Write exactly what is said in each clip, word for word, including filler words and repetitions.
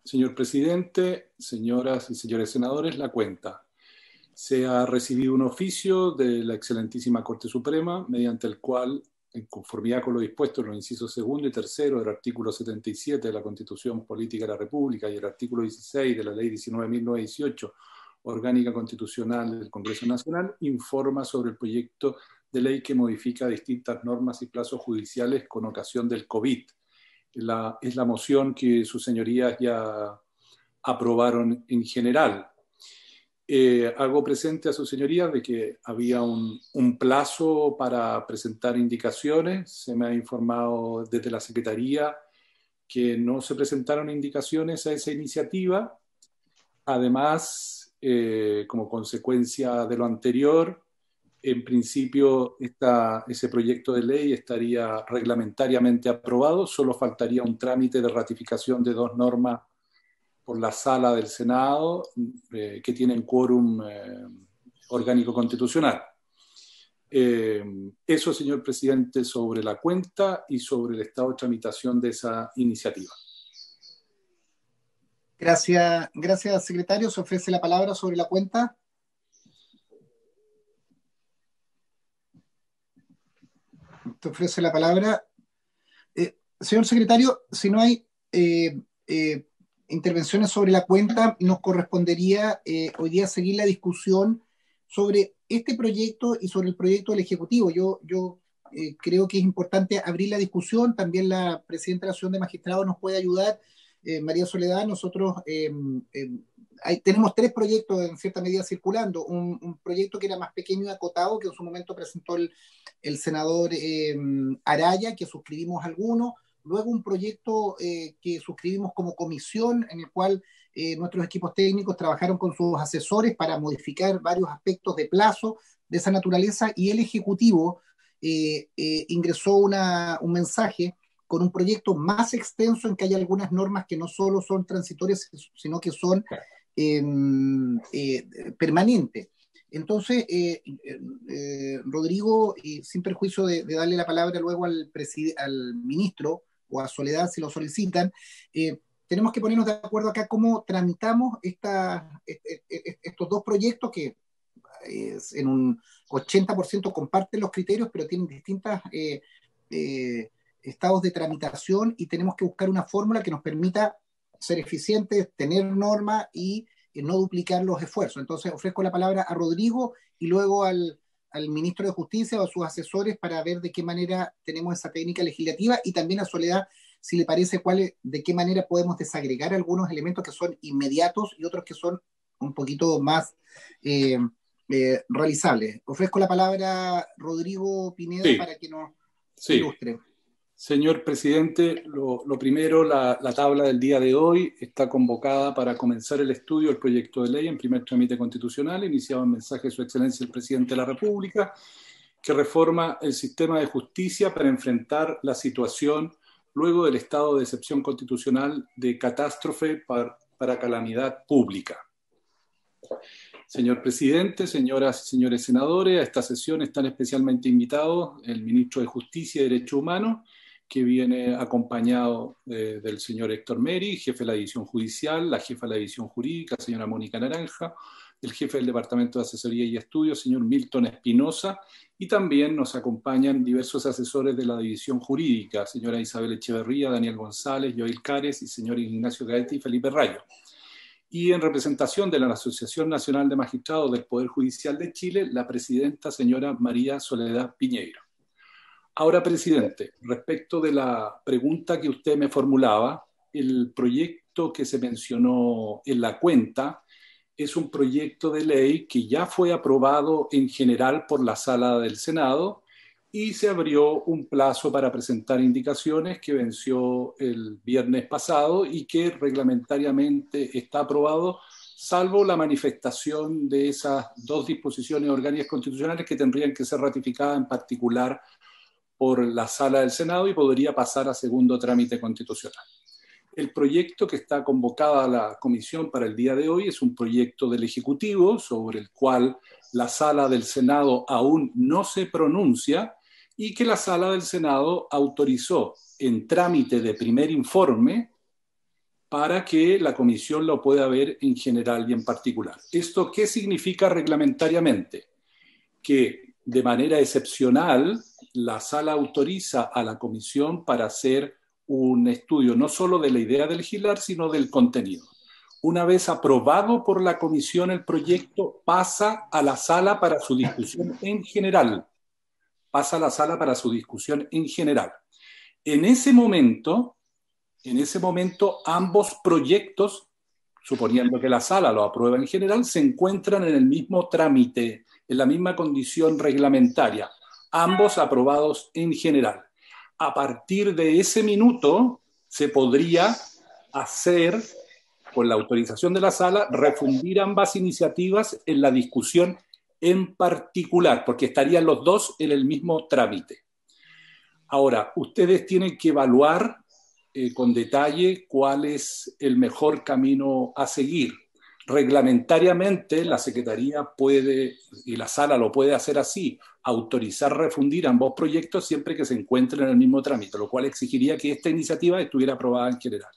Señor presidente, señoras y señores senadores, la cuenta. Se ha recibido un oficio de la excelentísima Corte Suprema, mediante el cual, en conformidad con lo dispuesto en los incisos segundo y tercero del artículo setenta y siete de la Constitución Política de la República y el artículo dieciséis de la Ley diecinueve mil novecientos dieciocho, Orgánica Constitucional del Congreso Nacional, informa sobre el proyecto de ley que modifica distintas normas y plazos judiciales con ocasión del COVID. La, es la moción que sus señorías ya aprobaron en general. Eh, hago presente a sus señorías de que había un, un plazo para presentar indicaciones. Se me ha informado desde la Secretaría que no se presentaron indicaciones a esa iniciativa. Además, eh, como consecuencia de lo anterior, en principio esta, ese proyecto de ley estaría reglamentariamente aprobado, solo faltaría un trámite de ratificación de dos normas por la sala del Senado eh, que tienen quórum eh, orgánico constitucional. Eh, eso, señor presidente, sobre la cuenta y sobre el estado de tramitación de esa iniciativa. Gracias, gracias, secretario. Se ofrece la palabra sobre la cuenta. Te ofrece la palabra. Eh, señor secretario, si no hay eh, eh, intervenciones sobre la cuenta, nos correspondería eh, hoy día seguir la discusión sobre este proyecto y sobre el proyecto del Ejecutivo. Yo, yo eh, creo que es importante abrir la discusión. También la presidenta de la Asociación de Magistrados nos puede ayudar. Eh, María Soledad, nosotros eh, eh, hay, tenemos tres proyectos en cierta medida circulando. Un, un proyecto que era más pequeño y acotado, que en su momento presentó el, el senador eh, Araya, que suscribimos algunos. Luego un proyecto eh, que suscribimos como comisión, en el cual eh, nuestros equipos técnicos trabajaron con sus asesores para modificar varios aspectos de plazo de esa naturaleza, y el Ejecutivo eh, eh, ingresó una, un mensaje con un proyecto más extenso en que hay algunas normas que no solo son transitorias, sino que son eh, eh, permanentes. Entonces, eh, eh, Rodrigo, y sin perjuicio de, de darle la palabra luego al, al ministro o a Soledad si lo solicitan, eh, tenemos que ponernos de acuerdo acá cómo tramitamos esta, estos dos proyectos que eh, en un ochenta por ciento comparten los criterios, pero tienen distintas eh, eh, estados de tramitación, y tenemos que buscar una fórmula que nos permita ser eficientes, tener norma y eh, no duplicar los esfuerzos. Entonces ofrezco la palabra a Rodrigo y luego al, al ministro de Justicia o a sus asesores para ver de qué manera tenemos esa técnica legislativa, y también a Soledad, si le parece, cuál, de qué manera podemos desagregar algunos elementos que son inmediatos y otros que son un poquito más eh, eh, realizables. Ofrezco la palabra a Rodrigo Pineda sí. para que nos sí. ilustre. Señor presidente, lo, lo primero, la, la tabla del día de hoy está convocada para comenzar el estudio del proyecto de ley en primer trámite constitucional, iniciado en mensaje de su excelencia el presidente de la República, que reforma el sistema de justicia para enfrentar la situación luego del estado de excepción constitucional de catástrofe para, para calamidad pública. Señor presidente, señoras y señores senadores, a esta sesión están especialmente invitados el ministro de Justicia y Derechos Humanos, que viene acompañado eh, del señor Héctor Meri, jefe de la División Judicial, la jefa de la División Jurídica, señora Mónica Naranja, el jefe del Departamento de Asesoría y Estudios, señor Milton Espinosa, y también nos acompañan diversos asesores de la División Jurídica, señora Isabel Echeverría, Daniel González, Joel Cares y señor Ignacio Gaete y Felipe Rayo. Y en representación de la Asociación Nacional de Magistrados del Poder Judicial de Chile, la presidenta señora María Soledad Piñeiro. Ahora, presidente, respecto de la pregunta que usted me formulaba, el proyecto que se mencionó en la cuenta es un proyecto de ley que ya fue aprobado en general por la Sala del Senado y se abrió un plazo para presentar indicaciones que venció el viernes pasado y que reglamentariamente está aprobado, salvo la manifestación de esas dos disposiciones orgánicas constitucionales que tendrían que ser ratificadas en particular por la Sala del Senado y podría pasar a segundo trámite constitucional. El proyecto que está convocada a la comisión para el día de hoy es un proyecto del Ejecutivo sobre el cual la Sala del Senado aún no se pronuncia y que la Sala del Senado autorizó en trámite de primer informe para que la comisión lo pueda ver en general y en particular. ¿Esto qué significa reglamentariamente? Que de manera excepcional la sala autoriza a la comisión para hacer un estudio no solo de la idea de legislar, sino del contenido. Una vez aprobado por la comisión el proyecto, pasa a la sala para su discusión en general. Pasa a la sala para su discusión en general. En ese momento, en ese momento, ambos proyectos, suponiendo que la sala lo aprueba en general, se encuentran en el mismo trámite, en la misma condición reglamentaria, ambos aprobados en general. A partir de ese minuto se podría hacer, con la autorización de la sala, refundir ambas iniciativas en la discusión en particular, porque estarían los dos en el mismo trámite. Ahora, ustedes tienen que evaluar eh, con detalle cuál es el mejor camino a seguir. Reglamentariamente, la Secretaría puede, y la sala lo puede hacer así, autorizar refundir ambos proyectos siempre que se encuentren en el mismo trámite, lo cual exigiría que esta iniciativa estuviera aprobada en general.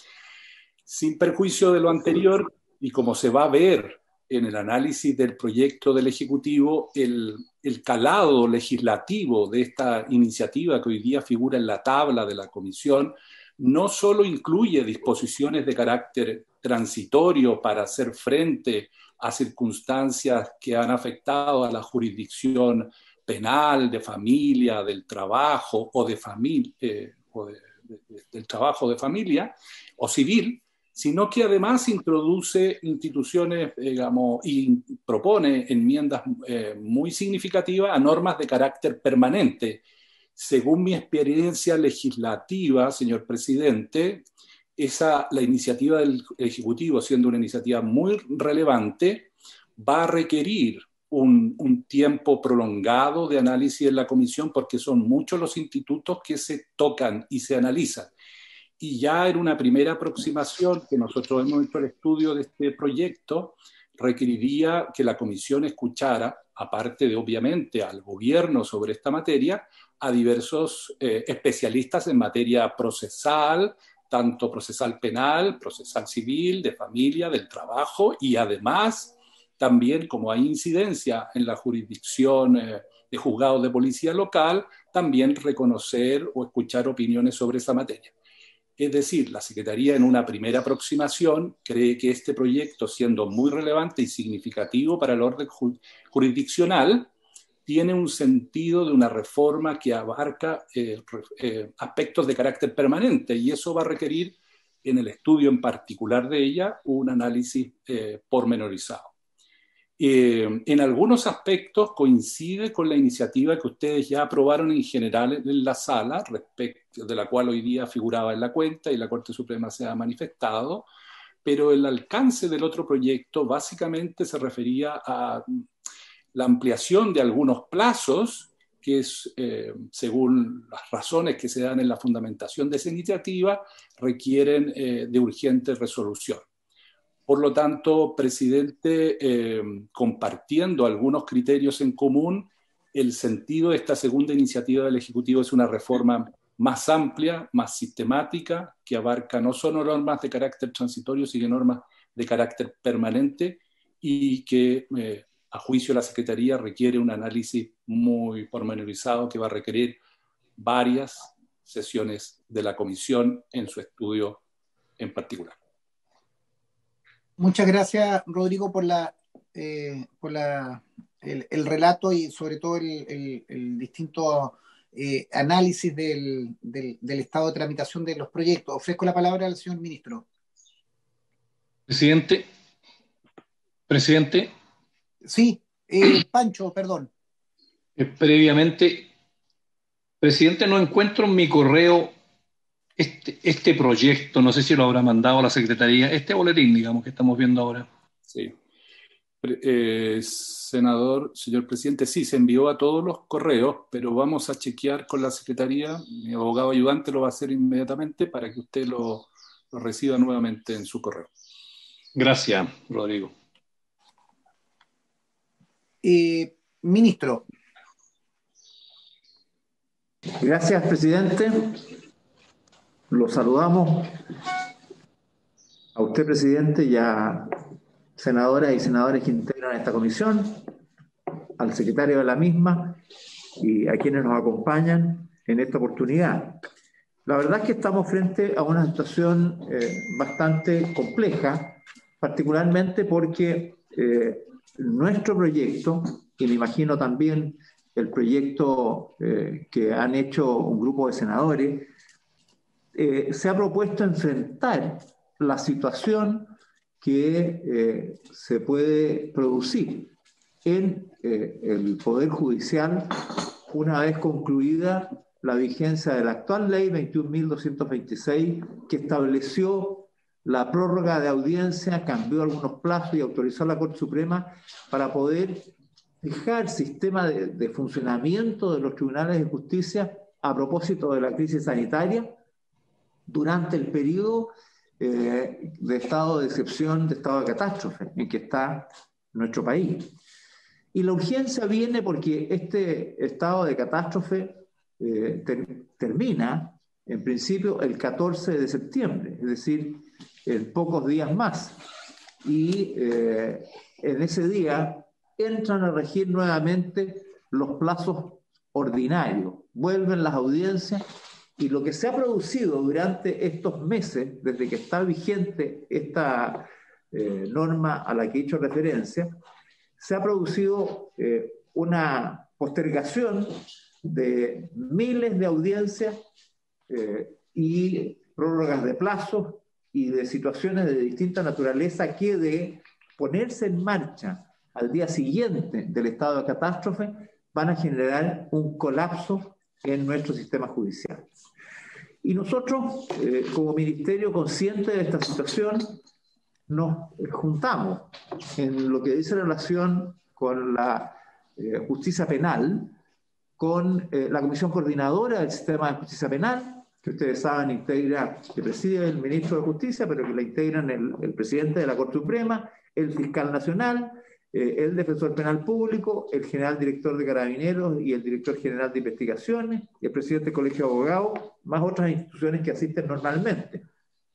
Sin perjuicio de lo anterior, y como se va a ver en el análisis del proyecto del Ejecutivo, el, el calado legislativo de esta iniciativa que hoy día figura en la tabla de la Comisión no solo incluye disposiciones de carácter transitorio para hacer frente a circunstancias que han afectado a la jurisdicción penal, de familia, del trabajo o de familia, eh, o de, de, de, del trabajo de familia o civil, sino que además introduce instituciones, digamos, y propone enmiendas eh, muy significativas a normas de carácter permanente. Según mi experiencia legislativa, señor presidente, esa, la iniciativa del Ejecutivo, siendo una iniciativa muy relevante, va a requerir un, un tiempo prolongado de análisis en la comisión porque son muchos los institutos que se tocan y se analizan. Y ya en una primera aproximación que nosotros hemos hecho el estudio de este proyecto, requeriría que la comisión escuchara, aparte de obviamente al gobierno sobre esta materia, a diversos eh, especialistas en materia procesal, tanto procesal penal, procesal civil, de familia, del trabajo, y además también como hay incidencia en la jurisdicción eh, de juzgados de policía local, también reconocer o escuchar opiniones sobre esa materia. Es decir, la Secretaría en una primera aproximación cree que este proyecto, siendo muy relevante y significativo para el orden jurisdiccional, tiene un sentido de una reforma que abarca eh, eh, aspectos de carácter permanente y eso va a requerir en el estudio en particular de ella un análisis eh, pormenorizado. Eh, en algunos aspectos coincide con la iniciativa que ustedes ya aprobaron en general en la sala, respecto de la cual hoy día figuraba en la cuenta y la Corte Suprema se ha manifestado, pero el alcance del otro proyecto básicamente se refería a la ampliación de algunos plazos que es, eh, según las razones que se dan en la fundamentación de esa iniciativa, requieren eh, de urgente resolución. Por lo tanto, presidente, eh, compartiendo algunos criterios en común, el sentido de esta segunda iniciativa del Ejecutivo es una reforma más amplia, más sistemática, que abarca no solo normas de carácter transitorio, sino normas de carácter permanente y que, eh, a juicio de la Secretaría, requiere un análisis muy pormenorizado que va a requerir varias sesiones de la Comisión en su estudio en particular. Muchas gracias, Rodrigo, por la, eh, por la el, el relato y sobre todo el, el, el distinto eh, análisis del, del, del estado de tramitación de los proyectos. Ofrezco la palabra al señor ministro. Presidente, presidente. Sí, eh, Pancho, perdón. Eh, previamente, presidente, no encuentro en mi correo este, este proyecto, no sé si lo habrá mandado a la Secretaría, este boletín, digamos, que estamos viendo ahora. Sí. Eh, senador, señor presidente, sí, se envió a todos los correos, pero vamos a chequear con la Secretaría. Mi abogado ayudante lo va a hacer inmediatamente para que usted lo, lo reciba nuevamente en su correo. Gracias, Rodrigo. Eh, ministro. Gracias, presidente. Los saludamos A usted, presidente, y a senadoras y senadores que integran esta comisión, al secretario de la misma y a quienes nos acompañan en esta oportunidad. La verdad es que estamos frente a una situación eh, bastante compleja, particularmente porque eh, nuestro proyecto, y me imagino también el proyecto eh, que han hecho un grupo de senadores, eh, se ha propuesto enfrentar la situación que eh, se puede producir en eh, el Poder Judicial una vez concluida la vigencia de la actual ley veintiún mil doscientos veintiséis, que estableció la prórroga de audiencia, cambió algunos plazos y autorizó a la Corte Suprema para poder fijar el sistema de, de funcionamiento de los tribunales de justicia a propósito de la crisis sanitaria durante el periodo eh, de estado de excepción, de estado de catástrofe en que está nuestro país. Y la urgencia viene porque este estado de catástrofe eh, ter, termina, en principio, el catorce de septiembre, es decir, en pocos días más. Y eh, en ese día entran a regir nuevamente los plazos ordinarios, vuelven las audiencias, y lo que se ha producido durante estos meses, desde que está vigente esta eh, norma a la que he hecho referencia, se ha producido eh, una postergación de miles de audiencias eh, y prórrogas de plazos y de situaciones de distinta naturaleza que, de ponerse en marcha al día siguiente del estado de catástrofe, van a generar un colapso en nuestro sistema judicial. Y nosotros, eh, como ministerio consciente de esta situación, nos juntamos en lo que dice relación con la eh, justicia penal, con eh, la Comisión Coordinadora del Sistema de Justicia Penal, que ustedes saben integra, que preside el ministro de Justicia, pero que la integran el, el presidente de la Corte Suprema, el fiscal nacional, eh, el defensor penal público, el general director de Carabineros y el director general de investigaciones, y el presidente del Colegio de Abogados, más otras instituciones que asisten normalmente.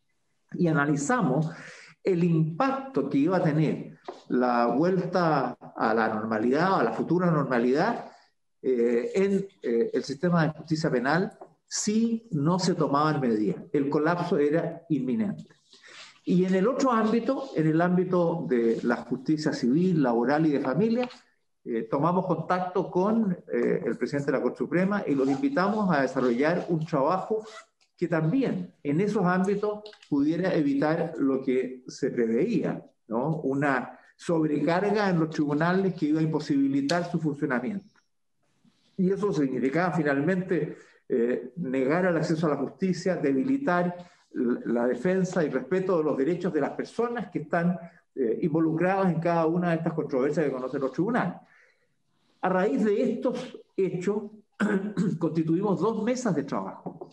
Y analizamos el impacto que iba a tener la vuelta a la normalidad, a la futura normalidad, eh, en eh, el sistema de justicia penal si no se tomaban medidas. El colapso era inminente. Y en el otro ámbito, en el ámbito de la justicia civil, laboral y de familia, eh, tomamos contacto con eh, el presidente de la Corte Suprema y los invitamos a desarrollar un trabajo que también en esos ámbitos pudiera evitar lo que se preveía, ¿no? Una sobrecarga en los tribunales que iba a imposibilitar su funcionamiento. Y eso significaba finalmente eh, negar el acceso a la justicia, debilitar la defensa y respeto de los derechos de las personas que están eh, involucradas en cada una de estas controversias que conocen los tribunales. A raíz de estos hechos, constituimos dos mesas de trabajo.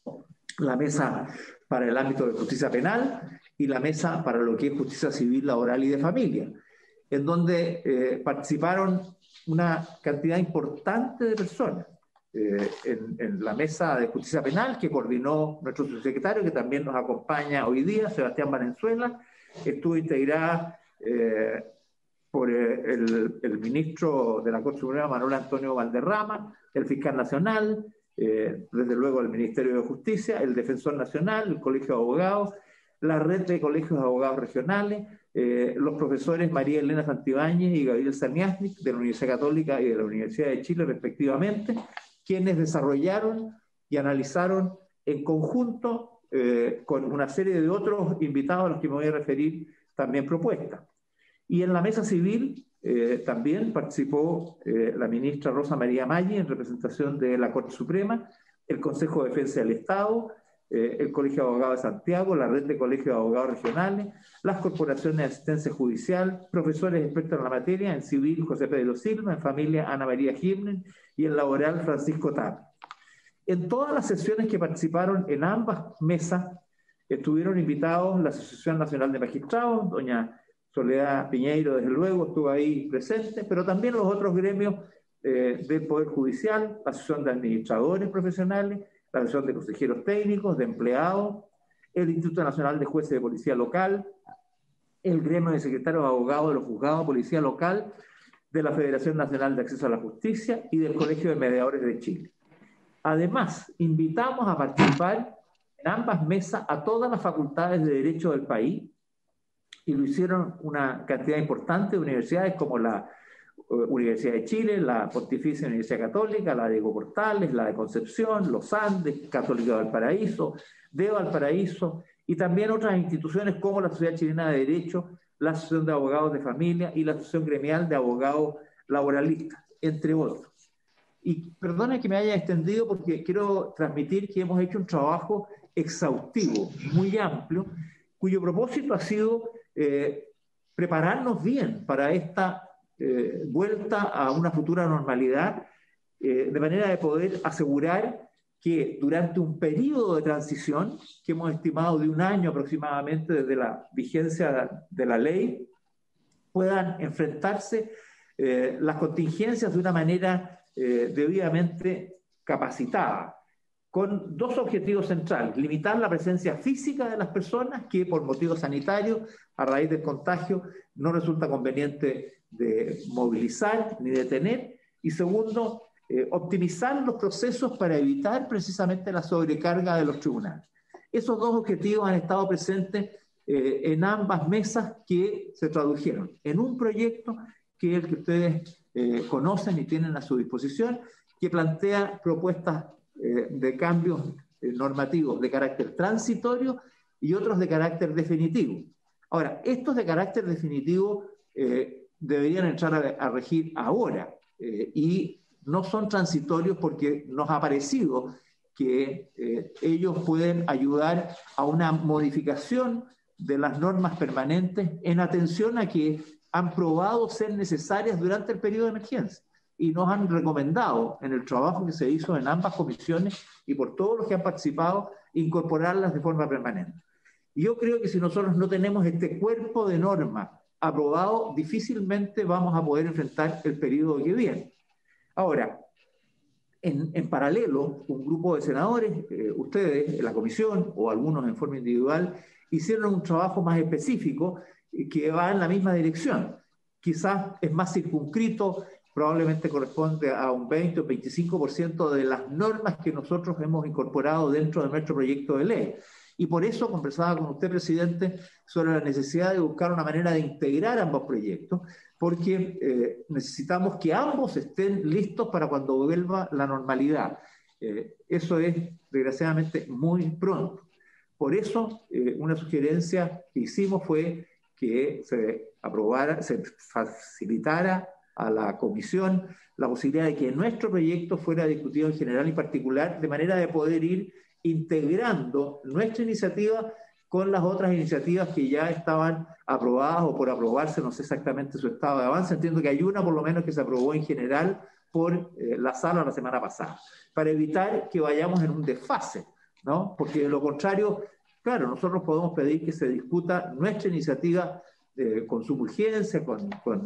La mesa para el ámbito de justicia penal y la mesa para lo que es justicia civil, laboral y de familia, en donde eh, participaron una cantidad importante de personas. Eh, en, en la mesa de justicia penal que coordinó nuestro subsecretario, que también nos acompaña hoy día, Sebastián Valenzuela, estuvo integrada eh, por el, el ministro de la Corte Suprema, Manuel Antonio Valderrama, el fiscal nacional, eh, desde luego el Ministerio de Justicia, el defensor nacional, el Colegio de Abogados, la red de colegios de abogados regionales, eh, los profesores María Elena Santibáñez y Gabriel Samiasnik de la Universidad Católica y de la Universidad de Chile, respectivamente, quienes desarrollaron y analizaron en conjunto, eh, con una serie de otros invitados a los que me voy a referir, también propuestas. Y en la mesa civil eh, también participó eh, la ministra Rosa María Maggi en representación de la Corte Suprema, el Consejo de Defensa del Estado, eh, el Colegio de Abogados de Santiago, la red de colegios de abogados regionales, las corporaciones de asistencia judicial, profesores expertos en la materia, en civil José Pedro Silva, en familia Ana María Gimnen y en laboral Francisco Tapia. En todas las sesiones que participaron en ambas mesas estuvieron invitados la Asociación Nacional de Magistrados, doña Soledad Piñeiro, desde luego, estuvo ahí presente, pero también los otros gremios eh, del Poder Judicial, la Asociación de Administradores Profesionales, la Asociación de Consejeros Técnicos, de Empleados, el Instituto Nacional de Jueces de Policía Local, el gremio de secretarios de abogados de los juzgados de policía local, de la Federación Nacional de Acceso a la Justicia y del Colegio de Mediadores de Chile. Además, invitamos a participar en ambas mesas a todas las facultades de Derecho del país, y lo hicieron una cantidad importante de universidades como la Universidad de Chile, la Pontificia Universidad Católica, la Diego Portales, la de Concepción, los Andes, Católica de Valparaíso, de Valparaíso, y también otras instituciones como la Sociedad Chilena de Derecho, la Asociación de Abogados de Familia y la Asociación Gremial de Abogados Laboralistas, entre otros. Y perdone que me haya extendido porque quiero transmitir que hemos hecho un trabajo exhaustivo, muy amplio, cuyo propósito ha sido eh, prepararnos bien para esta eh, vuelta a una futura normalidad, eh, de manera de poder asegurar que durante un periodo de transición, que hemos estimado de un año aproximadamente desde la vigencia de la ley, puedan enfrentarse eh, las contingencias de una manera eh, debidamente capacitada, con dos objetivos centrales: limitar la presencia física de las personas que por motivos sanitarios, a raíz del contagio, no resulta conveniente de movilizar ni detener, y segundo, Eh, optimizar los procesos para evitar precisamente la sobrecarga de los tribunales. Esos dos objetivos han estado presentes eh, en ambas mesas que se tradujeron en un proyecto que es el que ustedes eh, conocen y tienen a su disposición, que plantea propuestas eh, de cambios eh, normativos de carácter transitorio y otros de carácter definitivo. Ahora, estos de carácter definitivo eh, deberían entrar a, a regir ahora eh, y no son transitorios porque nos ha parecido que eh, ellos pueden ayudar a una modificación de las normas permanentes en atención a que han probado ser necesarias durante el periodo de emergencia y nos han recomendado en el trabajo que se hizo en ambas comisiones y por todos los que han participado incorporarlas de forma permanente. Y yo creo que si nosotros no tenemos este cuerpo de normas aprobado, difícilmente vamos a poder enfrentar el periodo que viene. Ahora, en, en paralelo, un grupo de senadores, eh, ustedes en la comisión o algunos en forma individual, hicieron un trabajo más específico eh, que va en la misma dirección. Quizás es más circunscrito, probablemente corresponde a un veinte o veinticinco por ciento de las normas que nosotros hemos incorporado dentro de nuestro proyecto de ley. Y por eso conversaba con usted, presidente, sobre la necesidad de buscar una manera de integrar ambos proyectos, porque eh, necesitamos que ambos estén listos para cuando vuelva la normalidad. Eh, eso es, desgraciadamente, muy pronto. Por eso, eh, una sugerencia que hicimos fue que se aprobara, se facilitara a la comisión la posibilidad de que nuestro proyecto fuera discutido en general y particular, de manera de poder ir integrando nuestra iniciativa con las otras iniciativas que ya estaban aprobadas o por aprobarse, no sé exactamente su estado de avance. Entiendo que hay una por lo menos que se aprobó en general por eh, la sala la semana pasada, para evitar que vayamos en un desfase, ¿no? Porque de lo contrario, claro, nosotros podemos pedir que se discuta nuestra iniciativa eh, con su urgencia, con, con,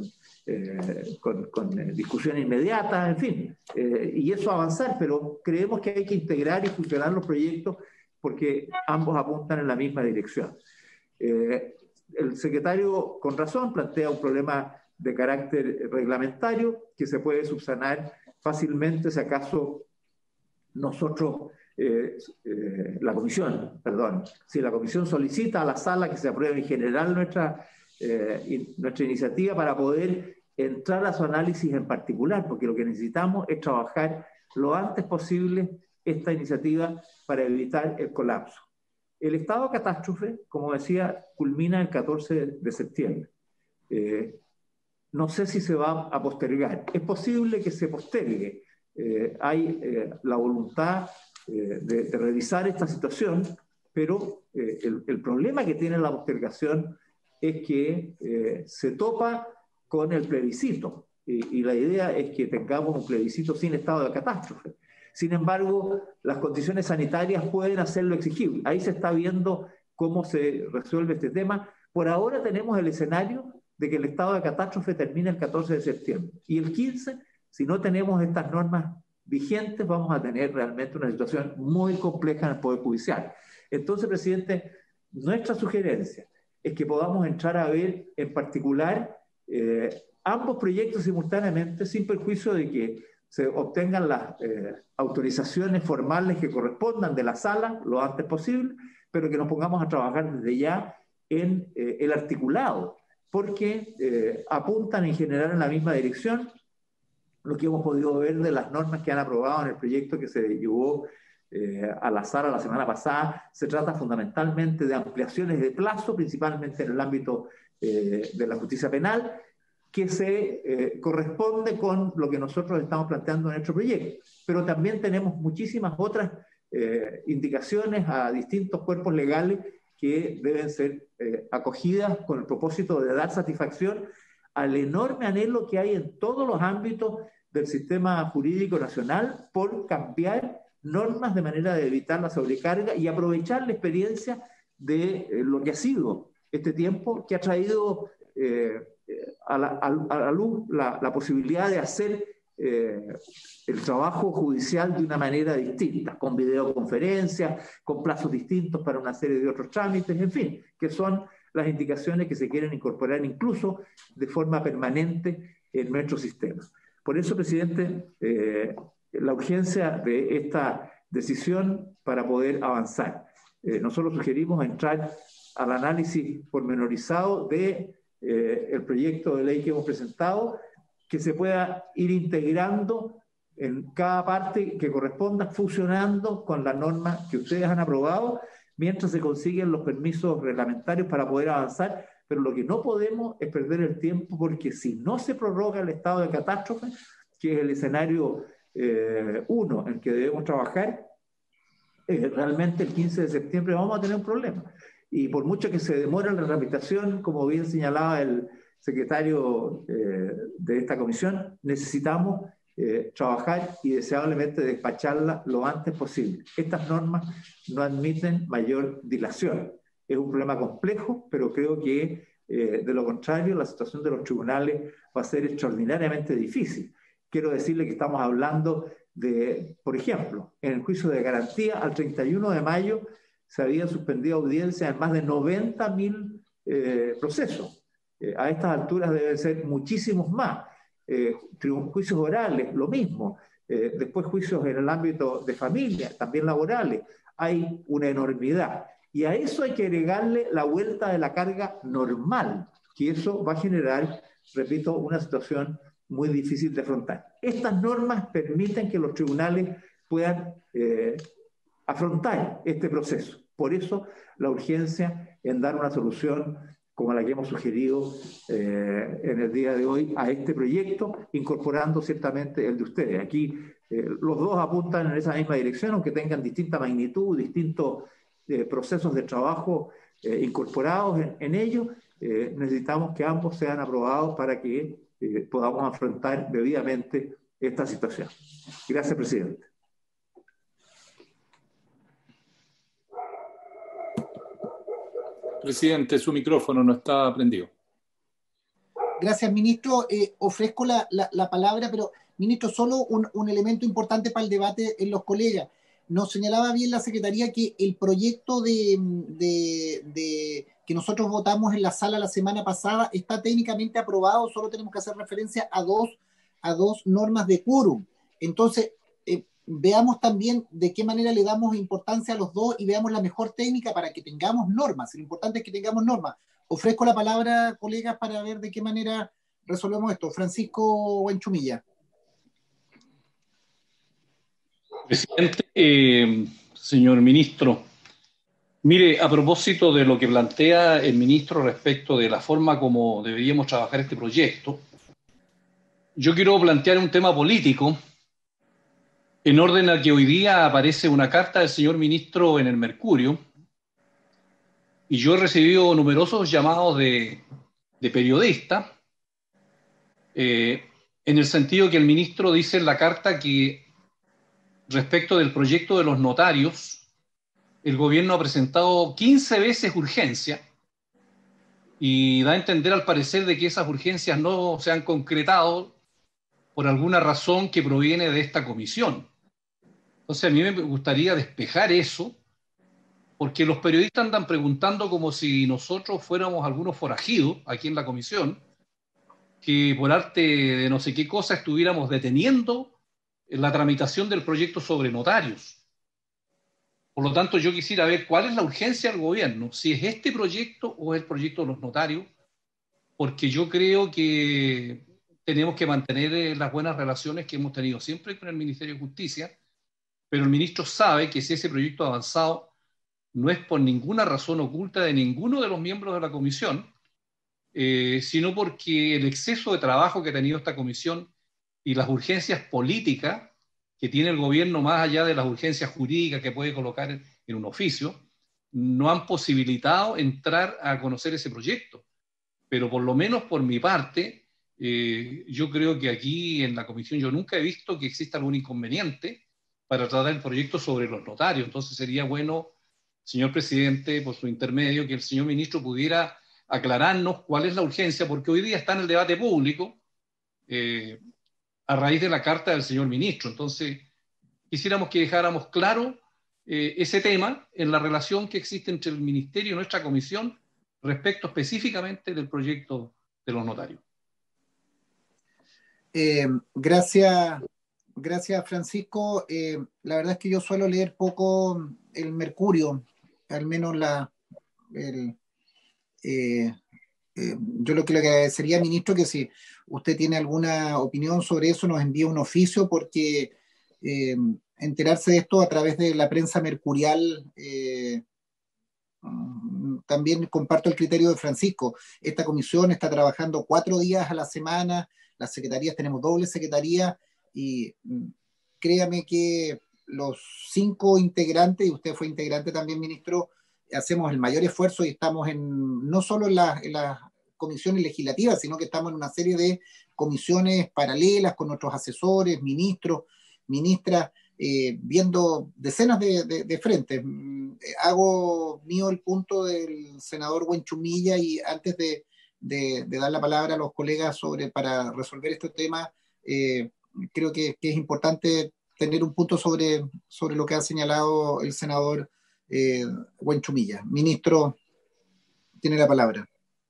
eh, con, con eh, discusión inmediata, en fin, eh, y eso avanzar, pero creemos que hay que integrar y funcionar los proyectos porque ambos apuntan en la misma dirección. Eh, el secretario, con razón, plantea un problema de carácter reglamentario que se puede subsanar fácilmente si acaso nosotros, eh, eh, la comisión, perdón, si la comisión solicita a la sala que se apruebe en general nuestra, eh, in, nuestra iniciativa para poder entrar a su análisis en particular, porque lo que necesitamos es trabajar lo antes posible esta iniciativa para evitar el colapso. El estado de catástrofe, como decía, culmina el catorce de septiembre. Eh, no sé si se va a postergar. Es posible que se postergue. Eh, hay eh, la voluntad eh, de, de revisar esta situación, pero eh, el, el problema que tiene la postergación es que eh, se topa con el plebiscito. Y, y la idea es que tengamos un plebiscito sin estado de catástrofe. Sin embargo, las condiciones sanitarias pueden hacerlo exigible. Ahí se está viendo cómo se resuelve este tema. Por ahora tenemos el escenario de que el estado de catástrofe termine el catorce de septiembre. Y el quince, si no tenemos estas normas vigentes, vamos a tener realmente una situación muy compleja en el Poder Judicial. Entonces, presidente, Nuestra sugerencia es que podamos entrar a ver en particular eh, ambos proyectos simultáneamente, sin perjuicio de que se obtengan las eh, autorizaciones formales que correspondan de la sala lo antes posible, pero que nos pongamos a trabajar desde ya en eh, el articulado, porque eh, apuntan en general en la misma dirección. Lo que hemos podido ver de las normas que han aprobado en el proyecto que se llevó eh, a la sala la semana pasada, se trata fundamentalmente de ampliaciones de plazo, principalmente en el ámbito eh, de la justicia penal, que se eh, corresponde con lo que nosotros estamos planteando en nuestro proyecto. Pero también tenemos muchísimas otras eh, indicaciones a distintos cuerpos legales que deben ser eh, acogidas con el propósito de dar satisfacción al enorme anhelo que hay en todos los ámbitos del sistema jurídico nacional por cambiar normas de manera de evitar la sobrecarga y aprovechar la experiencia de eh, lo que ha sido este tiempo, que ha traído eh, a, la, a la luz la, la posibilidad de hacer eh, el trabajo judicial de una manera distinta, con videoconferencias, con plazos distintos para una serie de otros trámites, en fin, que son las indicaciones que se quieren incorporar incluso de forma permanente en nuestro sistema. Por eso, presidente, eh, la urgencia de esta decisión para poder avanzar. Eh, nosotros sugerimos entrar al análisis pormenorizado de eh, el proyecto de ley que hemos presentado, que se pueda ir integrando en cada parte que corresponda, fusionando con la norma que ustedes han aprobado, mientras se consiguen los permisos reglamentarios para poder avanzar. Pero lo que no podemos es perder el tiempo, porque si no se prorroga el estado de catástrofe, que es el escenario eh, uno en que debemos trabajar, eh, realmente el quince de septiembre vamos a tener un problema. Y por mucho que se demore la tramitación, como bien señalaba el secretario eh, de esta comisión, necesitamos eh, trabajar y deseablemente despacharla lo antes posible. Estas normas no admiten mayor dilación. Es un problema complejo, pero creo que eh, de lo contrario la situación de los tribunales va a ser extraordinariamente difícil. Quiero decirle que estamos hablando de, por ejemplo, en el juicio de garantía, al treinta y uno de mayo se habían suspendido audiencias en más de noventa mil eh, procesos. Eh, a estas alturas deben ser muchísimos más. Eh, juicios orales, lo mismo. Eh, después juicios en el ámbito de familia, también laborales. Hay una enormidad. Y a eso hay que agregarle la vuelta de la carga normal, que eso va a generar, repito, una situación muy difícil de afrontar. Estas normas permiten que los tribunales puedan eh, afrontar este proceso. Por eso la urgencia en dar una solución como la que hemos sugerido eh, en el día de hoy a este proyecto, incorporando ciertamente el de ustedes. Aquí eh, los dos apuntan en esa misma dirección, aunque tengan distinta magnitud, distintos eh, procesos de trabajo eh, incorporados en, en ellos. Eh, necesitamos que ambos sean aprobados para que eh, podamos afrontar debidamente esta situación. Gracias, presidente. Presidente, su micrófono no está prendido. Gracias, ministro. Eh, ofrezco la, la, la palabra, pero, ministro, solo un, un elemento importante para el debate en los colegas. Nos señalaba bien la Secretaría que el proyecto de, de, de que nosotros votamos en la sala la semana pasada está técnicamente aprobado, solo tenemos que hacer referencia a dos, a dos normas de quórum. Entonces, eh, veamos también de qué manera le damos importancia a los dos y veamos la mejor técnica para que tengamos normas. Lo importante es que tengamos normas. Ofrezco la palabra, colegas, para ver de qué manera resolvemos esto. Francisco Buenchumilla. Presidente, eh, señor ministro, mire, a propósito de lo que plantea el ministro respecto de la forma como deberíamos trabajar este proyecto, yo quiero plantear un tema político en orden a que hoy día aparece una carta del señor ministro en el Mercurio y yo he recibido numerosos llamados de, de periodistas eh, en el sentido que el ministro dice en la carta que respecto del proyecto de los notarios, el gobierno ha presentado quince veces urgencia y da a entender al parecer de que esas urgencias no se han concretado por alguna razón que proviene de esta comisión. Entonces a mí me gustaría despejar eso porque los periodistas andan preguntando como si nosotros fuéramos algunos forajidos aquí en la comisión, que por arte de no sé qué cosa estuviéramos deteniendo la tramitación del proyecto sobre notarios. Por lo tanto, yo quisiera ver cuál es la urgencia del gobierno, si es este proyecto o es el proyecto de los notarios, porque yo creo que tenemos que mantener las buenas relaciones que hemos tenido siempre con el Ministerio de Justicia, pero el ministro sabe que si ese proyecto ha avanzado no es por ninguna razón oculta de ninguno de los miembros de la comisión, eh, sino porque el exceso de trabajo que ha tenido esta comisión y las urgencias políticas que tiene el gobierno, más allá de las urgencias jurídicas que puede colocar en un oficio, no han posibilitado entrar a conocer ese proyecto. Pero por lo menos por mi parte, eh, yo creo que aquí en la comisión yo nunca he visto que exista algún inconveniente para tratar el proyecto sobre los notarios. Entonces sería bueno, señor presidente, por su intermedio, que el señor ministro pudiera aclararnos cuál es la urgencia, porque hoy día está en el debate público eh, a raíz de la carta del señor ministro. Entonces, quisiéramos que dejáramos claro eh, ese tema en la relación que existe entre el ministerio y nuestra comisión respecto específicamente del proyecto de los notarios. Eh, gracias, gracias Francisco. Eh, la verdad es que yo suelo leer poco el Mercurio, al menos la... El, eh, eh, yo lo que le agradecería, ministro, que si usted tiene alguna opinión sobre eso, nos envíe un oficio, porque eh, enterarse de esto a través de la prensa mercurial, eh, también comparto el criterio de Francisco. Esta comisión está trabajando cuatro días a la semana, las secretarías, tenemos doble secretaría, y créame que los cinco integrantes, y usted fue integrante también, ministro, hacemos el mayor esfuerzo y estamos en, no solo en las la comisiones legislativas, sino que estamos en una serie de comisiones paralelas con nuestros asesores, ministros, ministras, eh, viendo decenas de, de, de frentes. Hago mío el punto del senador Buenchumilla, y antes de, de, de dar la palabra a los colegas sobre, para resolver este tema, eh, creo que, que es importante tener un punto sobre, sobre lo que ha señalado el senador eh, Buenchumilla. Ministro, tiene la palabra.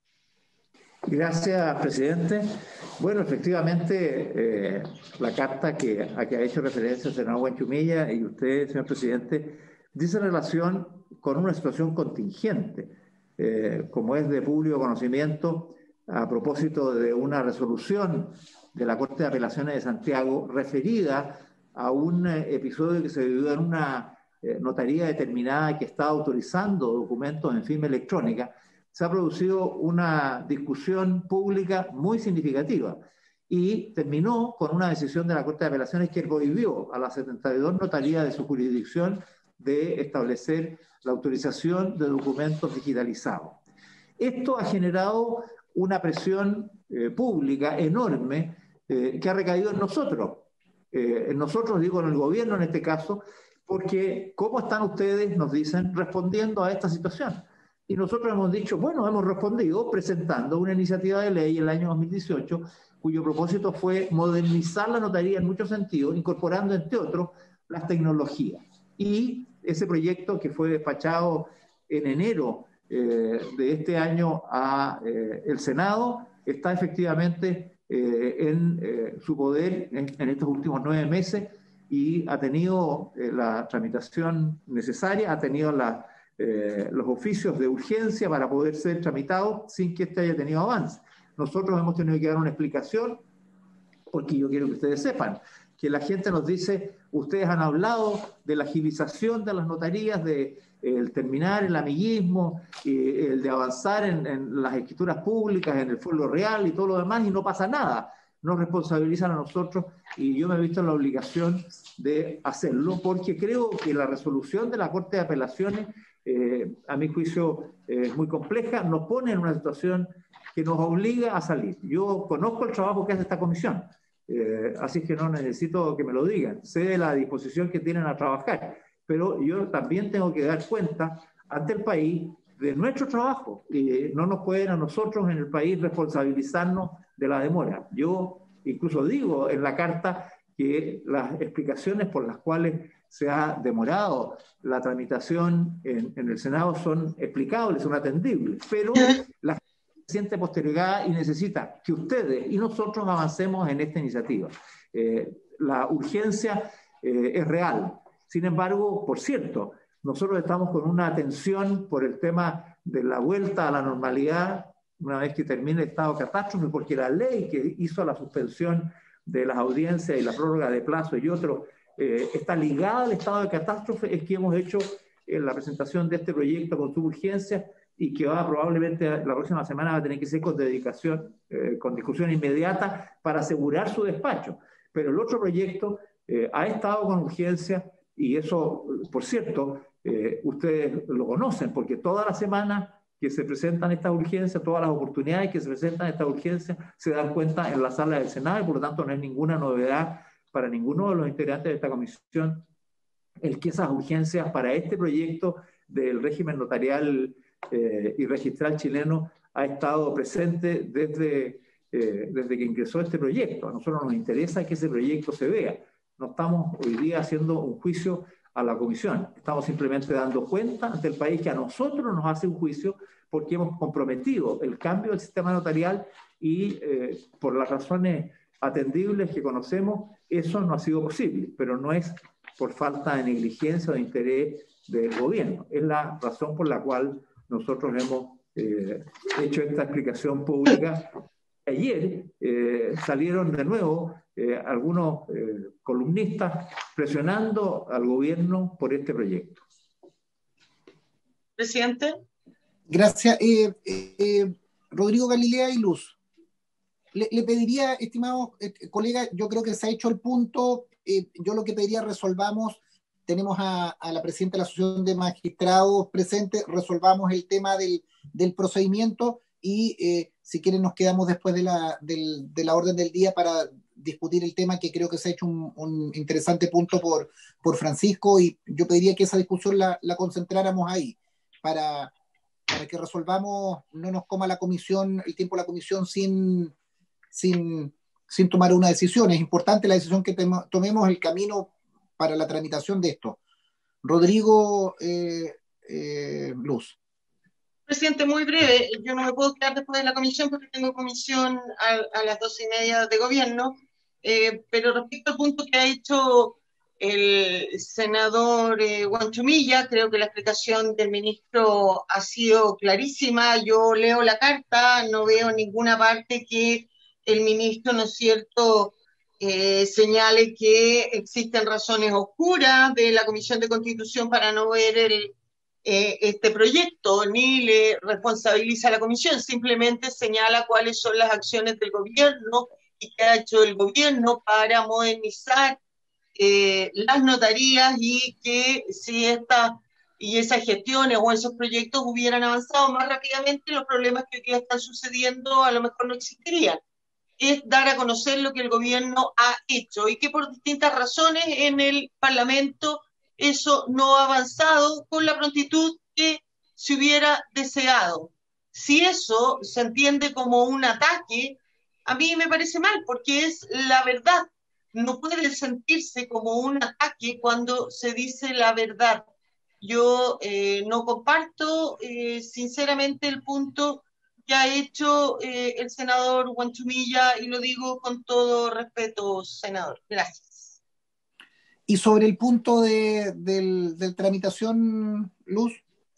Gracias, presidente. Bueno, efectivamente, eh, la carta que, a que ha hecho referencia el senador Buenchumilla y usted, señor presidente, dice relación con una situación contingente, eh, como es de público conocimiento, a propósito de una resolución de la Corte de Apelaciones de Santiago referida a un eh, episodio que se vivió en una eh, notaría determinada que estaba autorizando documentos en firma electrónica. Se ha producido una discusión pública muy significativa y terminó con una decisión de la Corte de Apelaciones que prohibió a las setenta y dos notarías de su jurisdicción de establecer la autorización de documentos digitalizados. Esto ha generado una presión eh, pública enorme eh, que ha recaído en nosotros, eh, en nosotros, digo, en el gobierno en este caso, porque ¿cómo están ustedes, nos dicen, respondiendo a esta situación? Y nosotros hemos dicho, bueno, hemos respondido presentando una iniciativa de ley en el año dos mil dieciocho, cuyo propósito fue modernizar la notaría en muchos sentidos, incorporando, entre otros, las tecnologías. Y ese proyecto, que fue despachado en enero eh, de este año a eh, el Senado, está efectivamente eh, en eh, su poder en, en estos últimos nueve meses y ha tenido eh, la tramitación necesaria, ha tenido la Eh, los oficios de urgencia para poder ser tramitados sin que éste haya tenido avance. Nosotros hemos tenido que dar una explicación, porque yo quiero que ustedes sepan que la gente nos dice, ustedes han hablado de la agilización de las notarías, de eh, el terminar el amiguismo, eh, el de avanzar en, en las escrituras públicas, en el fuero real y todo lo demás, y no pasa nada. Nos responsabilizan a nosotros y yo me he visto en la obligación de hacerlo, porque creo que la resolución de la Corte de Apelaciones, Eh, a mi juicio, es eh, muy compleja, nos pone en una situación que nos obliga a salir. Yo conozco el trabajo que hace esta comisión, eh, así que no necesito que me lo digan, sé de la disposición que tienen a trabajar, pero yo también tengo que dar cuenta ante el país de nuestro trabajo, y no nos pueden a nosotros en el país responsabilizarnos de la demora. Yo incluso digo en la carta que las explicaciones por las cuales se ha demorado la tramitación en, en el Senado son explicables, son atendibles, pero la gente se siente postergada y necesita que ustedes y nosotros avancemos en esta iniciativa. Eh, la urgencia eh, es real. Sin embargo, por cierto, nosotros estamos con una atención por el tema de la vuelta a la normalidad una vez que termine el estado de catástrofe, porque la ley que hizo la suspensión de las audiencias y la prórroga de plazo y otros eh, está ligada al estado de catástrofe, es que hemos hecho eh, la presentación de este proyecto con su urgencia y que va probablemente la próxima semana va a tener que ser con dedicación, eh, con discusión inmediata para asegurar su despacho. Pero el otro proyecto eh, ha estado con urgencia y eso, por cierto, eh, ustedes lo conocen, porque toda la semana que se presentan estas urgencias, todas las oportunidades que se presentan estas urgencias, se dan cuenta en la sala del Senado y por lo tanto no es ninguna novedad para ninguno de los integrantes de esta comisión el que esas urgencias para este proyecto del régimen notarial eh, y registral chileno ha estado presente desde, eh, desde que ingresó este proyecto. A nosotros nos interesa que ese proyecto se vea. No estamos hoy día haciendo un juicio a la comisión. Estamos simplemente dando cuenta ante el país que a nosotros nos hace un juicio porque hemos comprometido el cambio del sistema notarial y eh, por las razones atendibles que conocemos, eso no ha sido posible, pero no es por falta de negligencia o de interés del gobierno. Es la razón por la cual nosotros hemos eh, hecho esta explicación pública. Ayer eh, salieron de nuevo eh, algunos eh, columnistas presionando al gobierno por este proyecto. Presidente. Gracias. Eh, eh, eh, Rodrigo Galilea y Luz. Le, le pediría, estimado eh, colega, yo creo que se ha hecho el punto. Eh, yo lo que pediría, resolvamos, tenemos a, a la presidenta de la Asociación de Magistrados presente, resolvamos el tema del, del procedimiento y eh, si quieren nos quedamos después de la, del, de la orden del día para discutir el tema, que creo que se ha hecho un, un interesante punto por, por Francisco, y yo pediría que esa discusión la, la concentráramos ahí, para, para que resolvamos, no nos coma la comisión, el tiempo de la comisión sin, sin, sin tomar una decisión. Es importante la decisión que temo, tomemos, el camino para la tramitación de esto. Rodrigo eh, eh, Luz. Presidente, muy breve, yo no me puedo quedar después de la comisión porque tengo comisión a, a las doce y media de gobierno, eh, pero respecto al punto que ha hecho el senador eh, Huanchumilla, creo que la explicación del ministro ha sido clarísima. Yo leo la carta, no veo en ninguna parte que el ministro, ¿no es cierto?, eh, señale que existen razones oscuras de la Comisión de Constitución para no ver el Eh, este proyecto, ni le responsabiliza a la comisión, simplemente señala cuáles son las acciones del gobierno y qué ha hecho el gobierno para modernizar eh, las notarías y que si estas y esas gestiones o esos proyectos hubieran avanzado más rápidamente, los problemas que hoy día están sucediendo a lo mejor no existirían. Es dar a conocer lo que el gobierno ha hecho y que por distintas razones en el Parlamento eso no ha avanzado con la prontitud que se hubiera deseado. Si eso se entiende como un ataque, a mí me parece mal, porque es la verdad. No puede sentirse como un ataque cuando se dice la verdad. Yo eh, no comparto eh, sinceramente el punto que ha hecho eh, el senador Huanchumilla, y lo digo con todo respeto, senador. Gracias. Y sobre el punto de, de, de tramitación, Luz.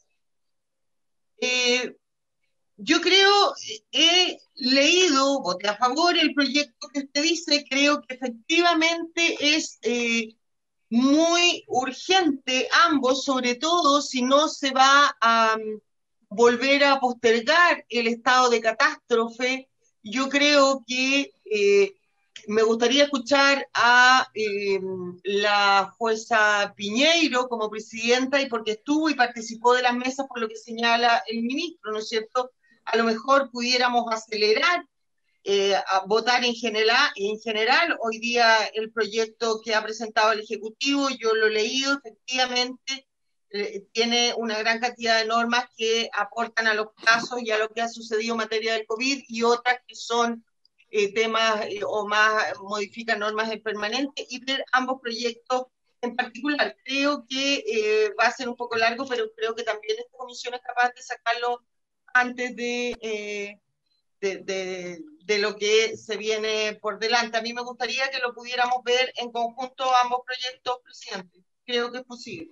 Eh, yo creo, he leído, voté a favor el proyecto que usted dice, creo que efectivamente es eh, muy urgente ambos, sobre todo si no se va a um, volver a postergar el estado de catástrofe. Yo creo que eh, me gustaría escuchar a eh, la jueza Piñeiro como presidenta, y porque estuvo y participó de las mesas, por lo que señala el ministro, ¿no es cierto? A lo mejor pudiéramos acelerar, eh, a votar en general, en general. Hoy día el proyecto que ha presentado el Ejecutivo, yo lo he leído, efectivamente, eh, tiene una gran cantidad de normas que aportan a los casos y a lo que ha sucedido en materia del COVID, y otras que son Eh, temas eh, o más modifican normas en permanente, y ver ambos proyectos en particular. Creo que eh, va a ser un poco largo, pero creo que también esta comisión es capaz de sacarlo antes de, eh, de, de, de lo que se viene por delante. A mí me gustaría que lo pudiéramos ver en conjunto ambos proyectos, presidente. Creo que es posible.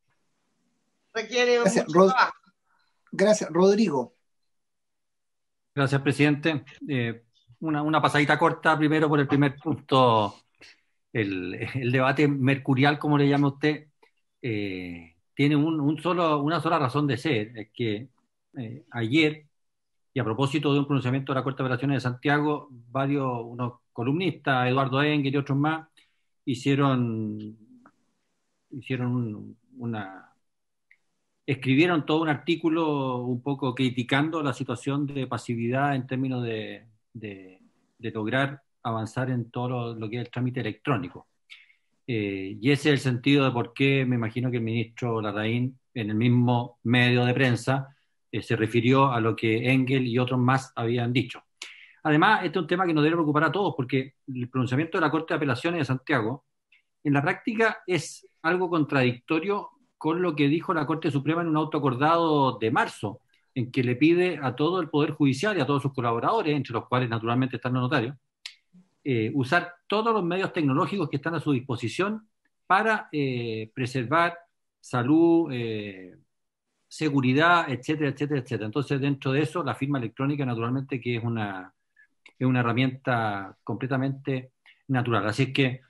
Requiere Gracias, mucho Rod trabajo. Gracias, Rodrigo. Gracias, presidente. Eh, una, una pasadita corta primero por el primer punto, el, el debate mercurial, como le llama usted, eh, tiene un, un solo, una sola razón de ser, es que eh, ayer, y a propósito de un pronunciamiento de la Corte de Apelaciones de Santiago, varios, unos columnistas, Eduardo Engel y otros más, hicieron, hicieron un, una... escribieron todo un artículo un poco criticando la situación de pasividad en términos de, de, de lograr avanzar en todo lo, lo que es el trámite electrónico. Eh, y ese es el sentido de por qué me imagino que el ministro Larraín, en el mismo medio de prensa, eh, se refirió a lo que Engel y otros más habían dicho. Además, este es un tema que nos debe preocupar a todos, porque el pronunciamiento de la Corte de Apelaciones de Santiago, en la práctica, es algo contradictorio con lo que dijo la Corte Suprema en un auto acordado de marzo, en que le pide a todo el Poder Judicial y a todos sus colaboradores, entre los cuales naturalmente están los notarios, eh, usar todos los medios tecnológicos que están a su disposición para eh, preservar salud, eh, seguridad, etcétera, etcétera, etcétera. Entonces, dentro de eso, la firma electrónica, naturalmente, que es una, es una herramienta completamente natural. Así es que,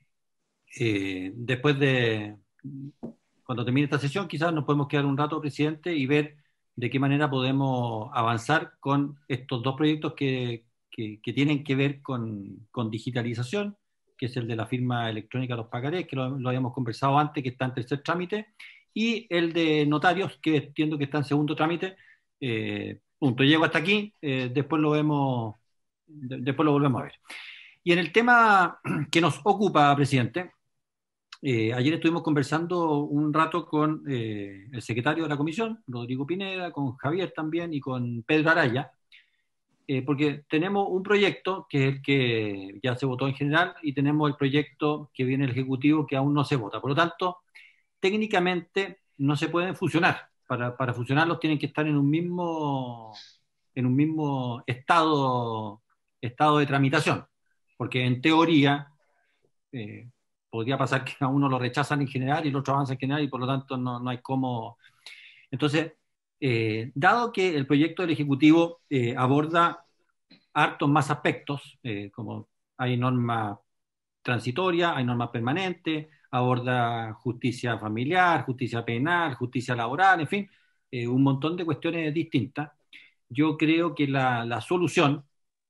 eh, después de... cuando termine esta sesión, quizás nos podemos quedar un rato, presidente, y ver de qué manera podemos avanzar con estos dos proyectos que, que, que tienen que ver con, con digitalización, que es el de la firma electrónica de los pagarés, que lo, lo habíamos conversado antes, que está en tercer trámite, y el de notarios, que entiendo que está en segundo trámite. Eh, punto, llego hasta aquí, eh, después lo vemos, de, después lo volvemos a ver. Y en el tema que nos ocupa, presidente, Eh, ayer estuvimos conversando un rato con eh, el secretario de la comisión, Rodrigo Pineda, con Javier también y con Pedro Araya, eh, porque tenemos un proyecto que es el que ya se votó en general y tenemos el proyecto que viene el Ejecutivo que aún no se vota. Por lo tanto, técnicamente no se pueden fusionar. Para, para fusionarlos tienen que estar en un mismo, en un mismo estado, estado de tramitación, porque en teoría... Eh, podría pasar que a uno lo rechazan en general y el otro avanza en general y por lo tanto no, no hay cómo. Entonces, eh, dado que el proyecto del Ejecutivo eh, aborda hartos más aspectos, eh, como hay normas transitorias, hay normas permanentes, aborda justicia familiar, justicia penal, justicia laboral, en fin, eh, un montón de cuestiones distintas, yo creo que la, la solución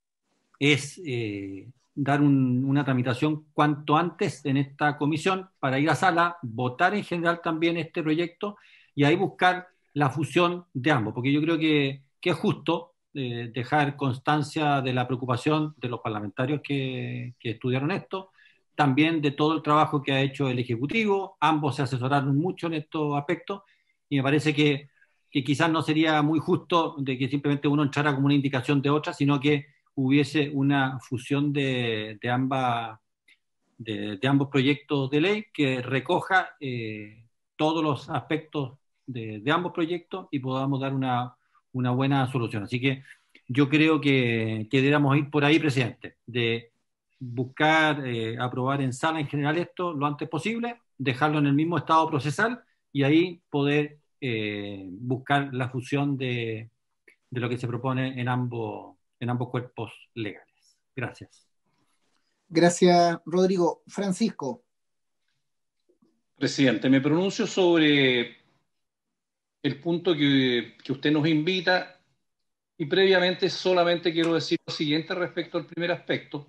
es... Eh, dar un, una tramitación cuanto antes en esta comisión para ir a sala, votar en general también este proyecto y ahí buscar la fusión de ambos, porque yo creo que, que es justo eh, dejar constancia de la preocupación de los parlamentarios que, que estudiaron esto, también de todo el trabajo que ha hecho el Ejecutivo, ambos se asesoraron mucho en estos aspectos y me parece que, que quizás no sería muy justo de que simplemente uno entrara como una indicación de otra, sino que hubiese una fusión de, de, ambas, de, de ambos proyectos de ley que recoja eh, todos los aspectos de, de ambos proyectos y podamos dar una, una buena solución. Así que yo creo que, que deberíamos ir por ahí, presidente, de buscar eh, aprobar en sala en general esto lo antes posible, dejarlo en el mismo estado procesal y ahí poder eh, buscar la fusión de, de lo que se propone en ambos en ambos cuerpos legales. Gracias. Gracias, Rodrigo. Francisco. Presidente, me pronuncio sobre el punto que, que usted nos invita y previamente solamente quiero decir lo siguiente respecto al primer aspecto,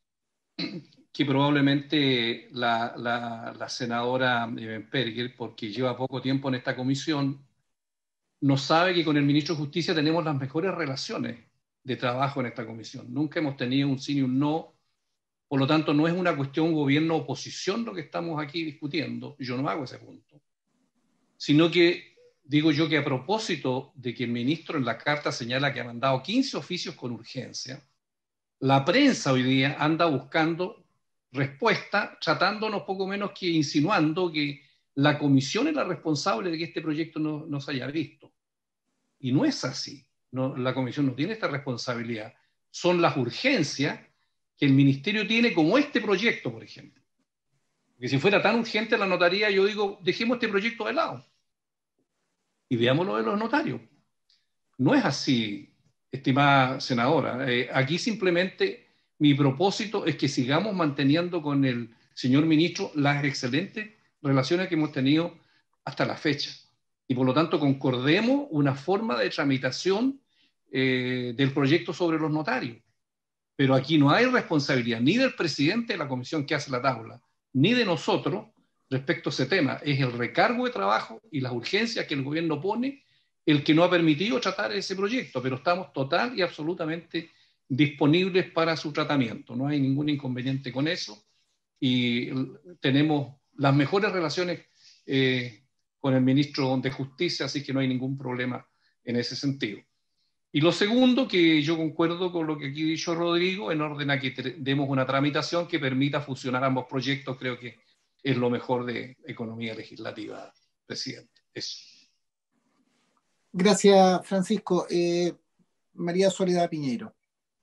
que probablemente la, la, la senadora Perger, porque lleva poco tiempo en esta comisión, no sabe que con el ministro de Justicia tenemos las mejores relaciones de trabajo en esta comisión. Nunca hemos tenido un sí ni un no. Por lo tanto, no es una cuestión gobierno-oposición lo que estamos aquí discutiendo. Yo no hago ese punto. Sino que digo yo que a propósito de que el ministro en la carta señala que ha mandado quince oficios con urgencia, la prensa hoy día anda buscando respuesta tratándonos poco menos que insinuando que la comisión es la responsable de que este proyecto no, no se haya visto. Y no es así. No, la comisión no tiene esta responsabilidad. Son las urgencias que el ministerio tiene, como este proyecto, por ejemplo. Porque si fuera tan urgente la notaría, yo digo, dejemos este proyecto de lado y veámoslo de los notarios. No es así, estimada senadora. Eh, aquí simplemente mi propósito es que sigamos manteniendo con el señor ministro las excelentes relaciones que hemos tenido hasta la fecha. Y por lo tanto concordemos una forma de tramitación eh, del proyecto sobre los notarios. Pero aquí no hay responsabilidad ni del presidente de la comisión que hace la tabla, ni de nosotros respecto a ese tema. Es el recargo de trabajo y las urgencias que el gobierno pone el que no ha permitido tratar ese proyecto, pero estamos total y absolutamente disponibles para su tratamiento. No hay ningún inconveniente con eso y tenemos las mejores relaciones eh, con el ministro de Justicia, así que no hay ningún problema en ese sentido. Y lo segundo, que yo concuerdo con lo que aquí ha dicho Rodrigo, en orden a que demos una tramitación que permita fusionar ambos proyectos, creo que es lo mejor de economía legislativa, presidente. Eso. Gracias, Francisco. Eh, María Soledad Piñeiro.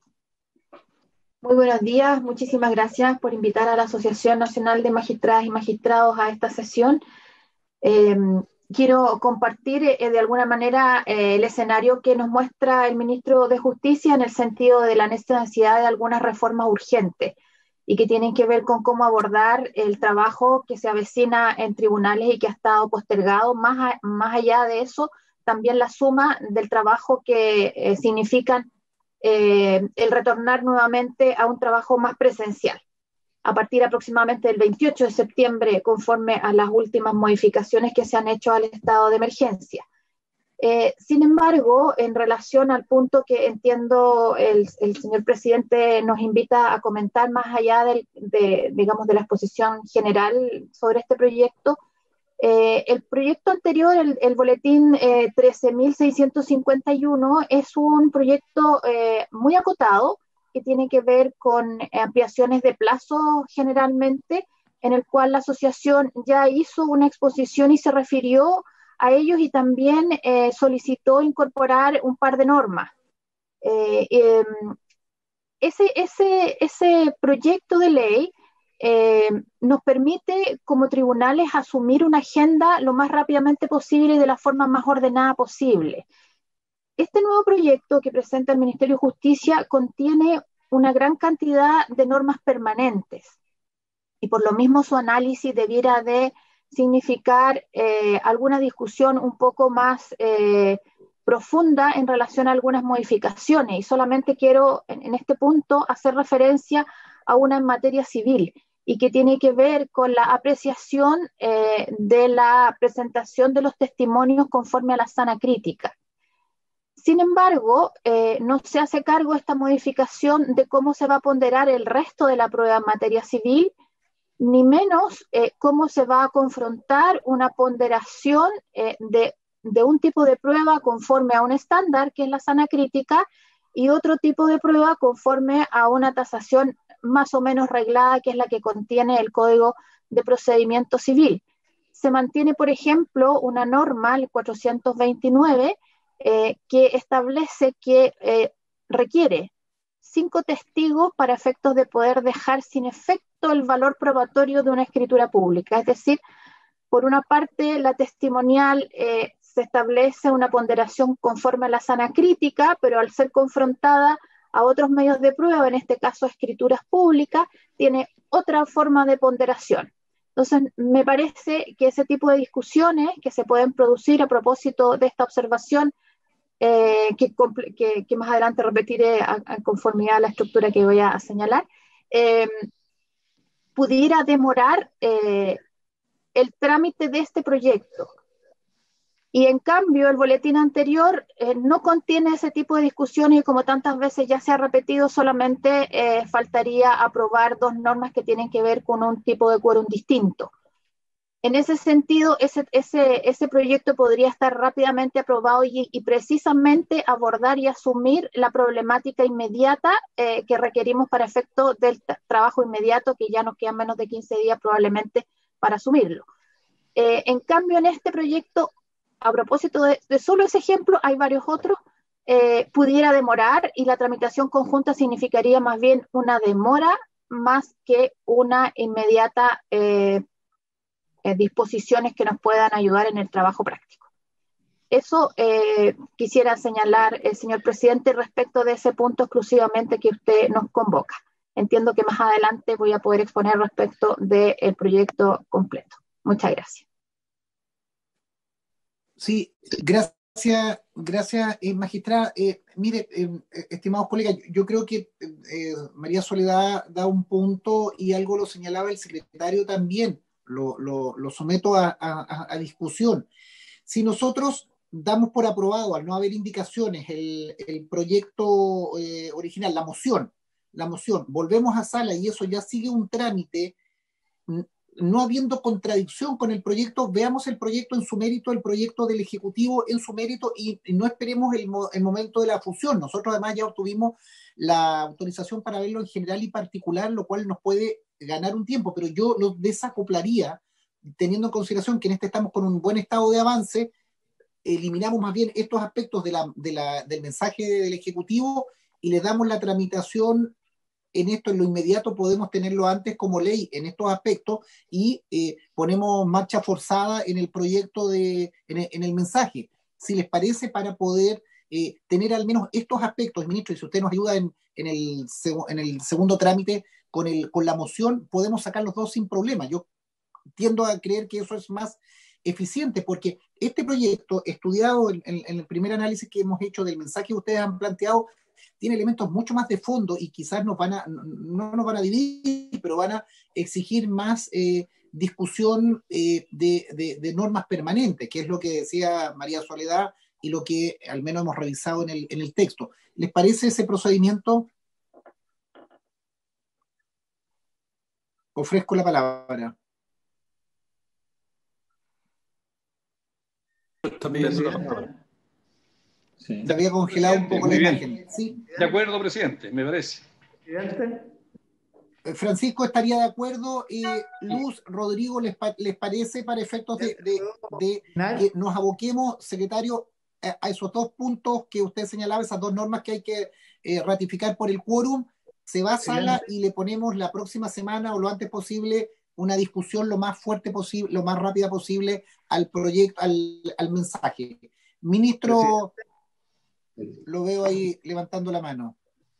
Muy buenos días, muchísimas gracias por invitar a la Asociación Nacional de Magistradas y Magistrados a esta sesión. Eh, quiero compartir eh, de alguna manera eh, el escenario que nos muestra el ministro de Justicia en el sentido de la necesidad de algunas reformas urgentes y que tienen que ver con cómo abordar el trabajo que se avecina en tribunales y que ha estado postergado. Más, a, más allá de eso, también la suma del trabajo que eh, significan eh, el retornar nuevamente a un trabajo más presencial a partir aproximadamente del veintiocho de septiembre, conforme a las últimas modificaciones que se han hecho al estado de emergencia. Eh, sin embargo, en relación al punto que entiendo el, el señor presidente nos invita a comentar más allá del, de, digamos, de la exposición general sobre este proyecto, eh, el proyecto anterior, el, el boletín eh, trece mil seiscientos cincuenta y uno, es un proyecto eh, muy acotado, que tiene que ver con ampliaciones de plazo generalmente, en el cual la asociación ya hizo una exposición y se refirió a ellos y también eh, solicitó incorporar un par de normas. Eh, eh, ese, ese, ese proyecto de ley eh, nos permite como tribunales asumir una agenda lo más rápidamente posible y de la forma más ordenada posible. Este nuevo proyecto que presenta el Ministerio de Justicia contiene una gran cantidad de normas permanentes y por lo mismo su análisis debiera de significar eh, alguna discusión un poco más eh, profunda en relación a algunas modificaciones y solamente quiero en, en este punto hacer referencia a una en materia civil y que tiene que ver con la apreciación eh, de la presentación de los testimonios conforme a la sana crítica. Sin embargo, eh, no se hace cargo esta modificación de cómo se va a ponderar el resto de la prueba en materia civil, ni menos eh, cómo se va a confrontar una ponderación eh, de, de un tipo de prueba conforme a un estándar, que es la sana crítica, y otro tipo de prueba conforme a una tasación más o menos reglada, que es la que contiene el Código de Procedimiento Civil. Se mantiene, por ejemplo, una norma, el cuatrocientos veintinueve, Eh, que establece que eh, requiere cinco testigos para efectos de poder dejar sin efecto el valor probatorio de una escritura pública. Es decir, por una parte, la testimonial eh, se establece una ponderación conforme a la sana crítica, pero al ser confrontada a otros medios de prueba, en este caso escrituras públicas, tiene otra forma de ponderación. Entonces, me parece que ese tipo de discusiones que se pueden producir a propósito de esta observación, eh, que, que, que más adelante repetiré a, a conformidad a la estructura que voy a señalar, eh, pudiera demorar eh, el trámite de este proyecto. Y en cambio, el boletín anterior eh, no contiene ese tipo de discusiones y como tantas veces ya se ha repetido, solamente eh, faltaría aprobar dos normas que tienen que ver con un tipo de quórum distinto. En ese sentido, ese, ese, ese proyecto podría estar rápidamente aprobado y, y precisamente abordar y asumir la problemática inmediata eh, que requerimos para efecto del trabajo inmediato, que ya nos quedan menos de quince días probablemente para asumirlo. Eh, en cambio, en este proyecto, a propósito de, de solo ese ejemplo, hay varios otros, eh, pudiera demorar y la tramitación conjunta significaría más bien una demora más que una inmediata eh, eh, disposiciones que nos puedan ayudar en el trabajo práctico. Eso eh, quisiera señalar, eh, señor presidente, respecto de ese punto exclusivamente que usted nos convoca. Entiendo que más adelante voy a poder exponer respecto del proyecto completo. Muchas gracias. Sí, gracias, gracias, eh, magistrada. Eh, mire, eh, estimados colegas, yo creo que eh, María Soledad da un punto y algo lo señalaba el secretario también, lo, lo, lo someto a, a, a discusión. Si nosotros damos por aprobado, al no haber indicaciones, el, el proyecto eh, original, la moción, la moción, volvemos a sala y eso ya sigue un trámite, no habiendo contradicción con el proyecto, veamos el proyecto en su mérito, el proyecto del Ejecutivo en su mérito y, y no esperemos el, el momento de la fusión. Nosotros además ya obtuvimos la autorización para verlo en general y particular, lo cual nos puede ganar un tiempo, pero yo lo desacoplaría teniendo en consideración que en este estamos con un buen estado de avance, eliminamos más bien estos aspectos de la, de la, del mensaje del Ejecutivo y le damos la tramitación en esto, en lo inmediato podemos tenerlo antes como ley en estos aspectos y eh, ponemos marcha forzada en el proyecto, de, en el, en el mensaje, si les parece, para poder eh, tener al menos estos aspectos, ministro, y si usted nos ayuda en, en, el, en el segundo trámite con, el, con la moción, podemos sacar los dos sin problema. Yo tiendo a creer que eso es más eficiente, porque este proyecto, estudiado en, en, en el primer análisis que hemos hecho del mensaje que ustedes han planteado, tiene elementos mucho más de fondo y quizás nos van a, no nos van a dividir, pero van a exigir más eh, discusión eh, de, de, de normas permanentes, que es lo que decía María Soledad y lo que al menos hemos revisado en el, en el texto. ¿Les parece ese procedimiento? Ofrezco la palabra. Está pidiendo la palabra. Sí. Se había congelado un poco la imagen. ¿Sí? De acuerdo, presidente, me parece. Francisco estaría de acuerdo. Eh, Luz, Rodrigo, ¿les, pa les parece para efectos de, de, de que nos aboquemos, secretario, a, a esos dos puntos que usted señalaba, esas dos normas que hay que eh, ratificar por el quórum? Se va a sala y le ponemos la próxima semana o lo antes posible una discusión lo más fuerte posible, lo más rápida posible al proyecto, al, al mensaje. Ministro, presidente, lo veo ahí levantando la mano.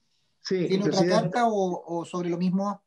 Sí, ¿Tiene otra carta o, o sobre lo mismo?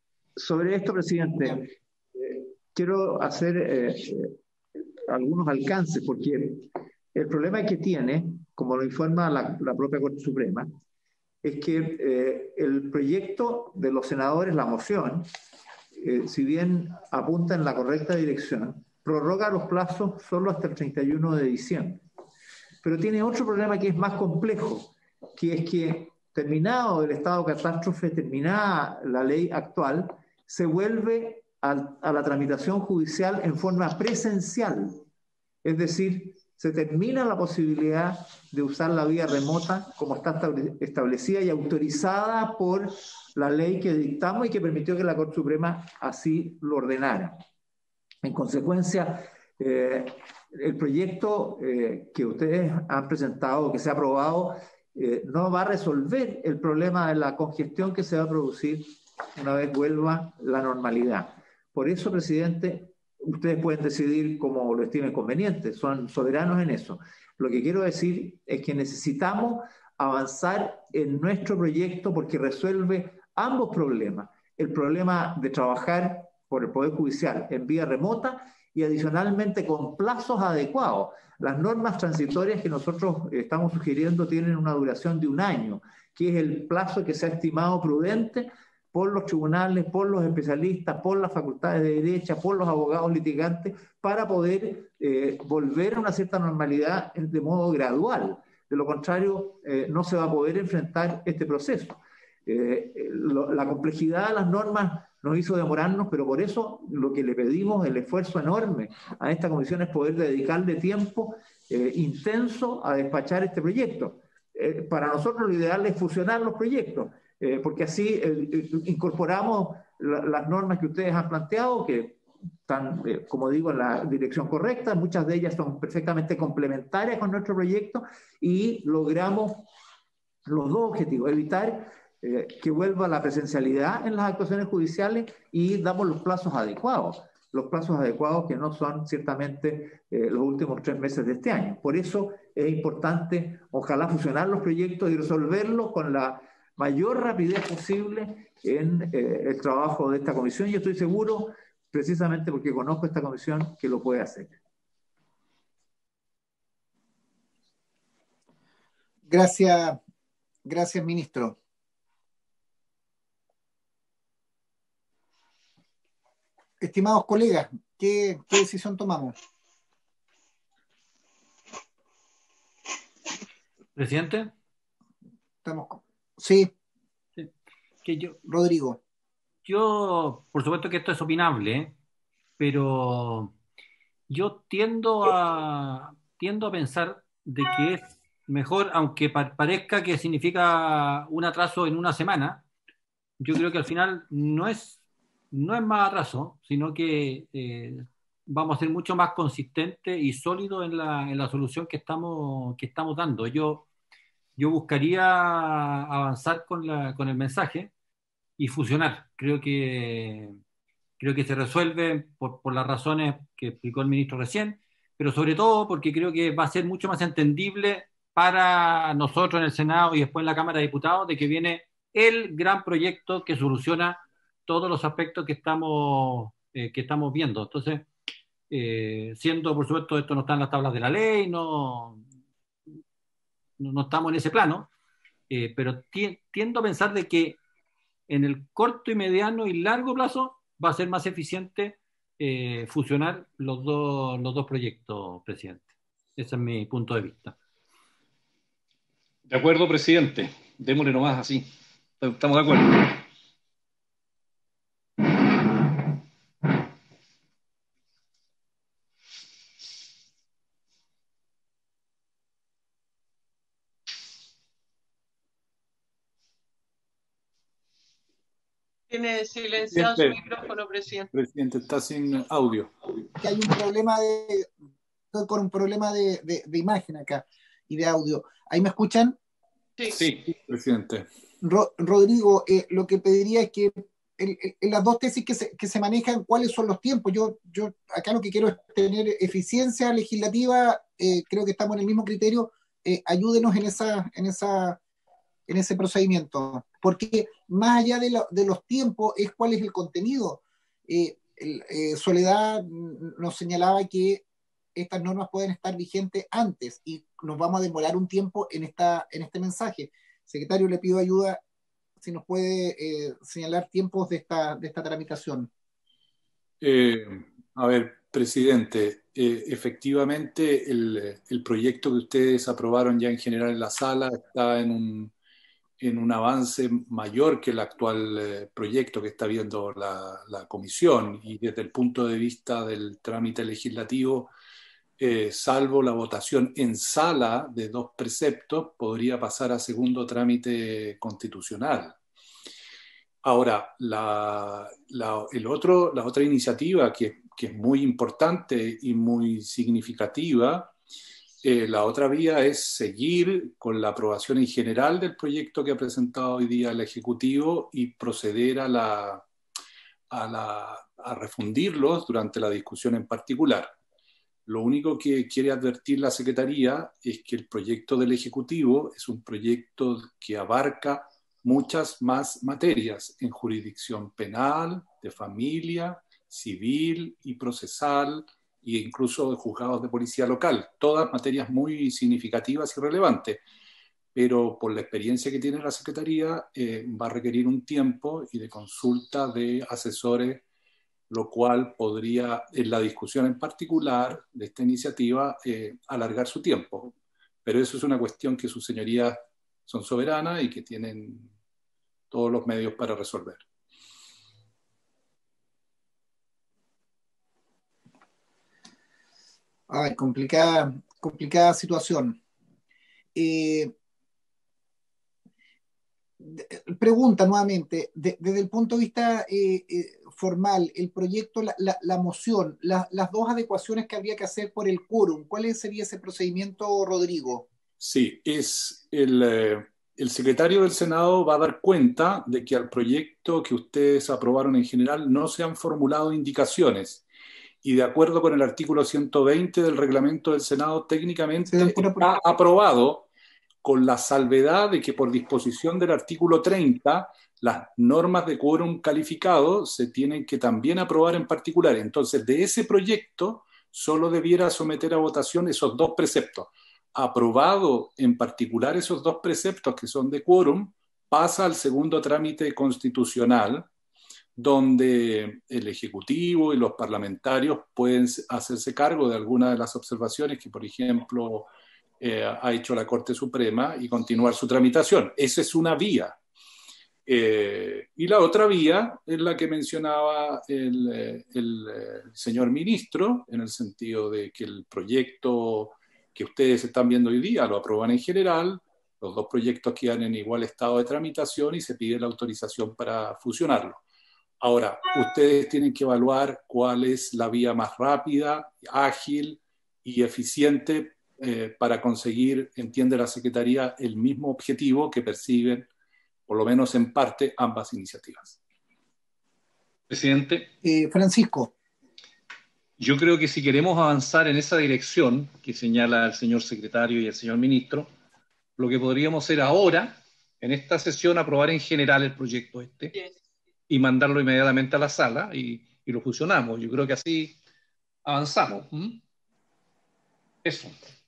Sobre esto, presidente, eh, quiero hacer eh, eh, algunos alcances, porque el problema que tiene, como lo informa la, la propia Corte Suprema, es que eh, el proyecto de los senadores, la moción, eh, si bien apunta en la correcta dirección, prorroga los plazos solo hasta el treinta y uno de diciembre. Pero tiene otro problema que es más complejo, que es que terminado el estado de catástrofe, terminada la ley actual, se vuelve a, a la tramitación judicial en forma presencial. Es decir, se termina la posibilidad de usar la vía remota como está establecida y autorizada por la ley que dictamos y que permitió que la Corte Suprema así lo ordenara. En consecuencia, eh, el proyecto eh, que ustedes han presentado, que se ha aprobado, eh, no va a resolver el problema de la congestión que se va a producir una vez vuelva la normalidad. Por eso, presidente, ustedes pueden decidir como lo estimen conveniente, son soberanos en eso. Lo que quiero decir es que necesitamos avanzar en nuestro proyecto porque resuelve ambos problemas. El problema de trabajar por el Poder Judicial en vía remota y adicionalmente con plazos adecuados. Las normas transitorias que nosotros estamos sugiriendo tienen una duración de un año, que es el plazo que se ha estimado prudente por los tribunales, por los especialistas, por las facultades de derecha, por los abogados litigantes, para poder eh, volver a una cierta normalidad de modo gradual. De lo contrario, eh, no se va a poder enfrentar este proceso. Eh, lo, la complejidad de las normas nos hizo demorarnos, pero por eso lo que le pedimos, el esfuerzo enorme a esta comisión es poder dedicarle tiempo eh, intenso a despachar este proyecto. Eh, para nosotros lo ideal es fusionar los proyectos, eh, porque así eh, incorporamos la, las normas que ustedes han planteado, que están, eh, como digo, en la dirección correcta, muchas de ellas son perfectamente complementarias con nuestro proyecto, y logramos los dos objetivos: evitar eh, que vuelva la presencialidad en las actuaciones judiciales, y damos los plazos adecuados, los plazos adecuados que no son ciertamente eh, los últimos tres meses de este año. Por eso es importante, ojalá, fusionar los proyectos y resolverlos con la mayor rapidez posible en eh, el trabajo de esta comisión, y estoy seguro, precisamente porque conozco esta comisión, que lo puede hacer. Gracias, gracias, ministro. Estimados colegas, ¿qué, qué decisión tomamos? Presidente. Estamos, sí. Sí. Que yo, Rodrigo. Yo, por supuesto que esto es opinable, ¿eh? Pero yo tiendo a, tiendo a pensar de que es mejor, aunque pa- parezca que significa un atraso en una semana, yo creo que al final no es, no es más atraso, sino que eh, vamos a ser mucho más consistentes y sólidos en la, en la solución que estamos, que estamos dando. Yo, yo buscaría avanzar con la, con el mensaje y fusionar. Creo que, creo que se resuelve por, por las razones que explicó el ministro recién, pero sobre todo porque creo que va a ser mucho más entendible para nosotros en el Senado y después en la Cámara de Diputados, de que viene el gran proyecto que soluciona todos los aspectos que estamos, eh, que estamos viendo. Entonces, eh, siendo, por supuesto, esto no está en las tablas de la ley, no, no, no estamos en ese plano, eh, pero tiendo a pensar de que en el corto y mediano y largo plazo va a ser más eficiente eh, fusionar los dos, los dos proyectos, presidente. Ese es mi punto de vista. De acuerdo, presidente. Démosle nomás así. Estamos de acuerdo. Tiene silenciado su micrófono, presidente. Presidente, está sin audio. Que hay un problema de, estoy con un problema de, de, de imagen acá y de audio. ¿Ahí me escuchan? Sí, sí presidente. Ro, Rodrigo, eh, lo que pediría es que en, en las dos tesis que se, que se manejan, ¿cuáles son los tiempos? Yo, yo acá lo que quiero es tener eficiencia legislativa, eh, creo que estamos en el mismo criterio, eh, ayúdenos en esa, en esa, en ese procedimiento, porque más allá de, lo, de los tiempos es cuál es el contenido. Eh, el, eh, Soledad nos señalaba que estas normas pueden estar vigentes antes y nos vamos a demorar un tiempo en, esta, en este mensaje. Secretario, le pido ayuda si nos puede eh, señalar tiempos de esta, de esta tramitación. Eh, a ver, presidente, eh, efectivamente el, el proyecto que ustedes aprobaron ya en general en la sala está en un, en un avance mayor que el actual eh, proyecto que está viendo la, la comisión, y desde el punto de vista del trámite legislativo, Eh, salvo la votación en sala de dos preceptos, podría pasar a segundo trámite constitucional. Ahora, la, la, el otro, la otra iniciativa que, que es muy importante y muy significativa, eh, la otra vía es seguir con la aprobación en general del proyecto que ha presentado hoy día el Ejecutivo y proceder a, la, a, la, a refundirlos durante la discusión en particular. Lo único que quiere advertir la Secretaría es que el proyecto del Ejecutivo es un proyecto que abarca muchas más materias en jurisdicción penal, de familia, civil y procesal, e incluso de juzgados de policía local. Todas materias muy significativas y relevantes. Pero por la experiencia que tiene la Secretaría, eh, va a requerir un tiempo y de consulta de asesores, lo cual podría, en la discusión en particular de esta iniciativa, eh, alargar su tiempo. Pero eso es una cuestión que sus señorías son soberanas y que tienen todos los medios para resolver. Ay, complicada, complicada situación. Eh, pregunta nuevamente, de, desde el punto de vista eh, eh, formal, el proyecto, la, la, la moción, la, las dos adecuaciones que habría que hacer por el quórum, ¿cuál sería ese procedimiento, Rodrigo? Sí, es el, eh, el secretario del Senado va a dar cuenta de que al proyecto que ustedes aprobaron en general no se han formulado indicaciones y de acuerdo con el artículo ciento veinte del reglamento del Senado, técnicamente está aprobado con la salvedad de que por disposición del artículo treinta, las normas de quórum calificado se tienen que también aprobar en particular. Entonces, de ese proyecto solo debiera someter a votación esos dos preceptos. Aprobado en particular esos dos preceptos que son de quórum, pasa al segundo trámite constitucional, donde el Ejecutivo y los parlamentarios pueden hacerse cargo de algunas de las observaciones que, por ejemplo, eh, ha hecho la Corte Suprema y continuar su tramitación. Esa es una vía. Eh, y la otra vía es la que mencionaba el, el, el señor ministro, en el sentido de que el proyecto que ustedes están viendo hoy día lo aprueban en general, los dos proyectos quedan en igual estado de tramitación y se pide la autorización para fusionarlo. Ahora, ustedes tienen que evaluar cuál es la vía más rápida, ágil y eficiente eh, para conseguir, entiende la Secretaría, el mismo objetivo que persiguen, por lo menos en parte, ambas iniciativas. Presidente. Eh, Francisco. Yo creo que si queremos avanzar en esa dirección que señala el señor secretario y el señor ministro, lo que podríamos hacer ahora, en esta sesión, aprobar en general el proyecto este. Yes. Y mandarlo inmediatamente a la sala y, y lo fusionamos. Yo creo que así avanzamos. ¿Mm? Eso.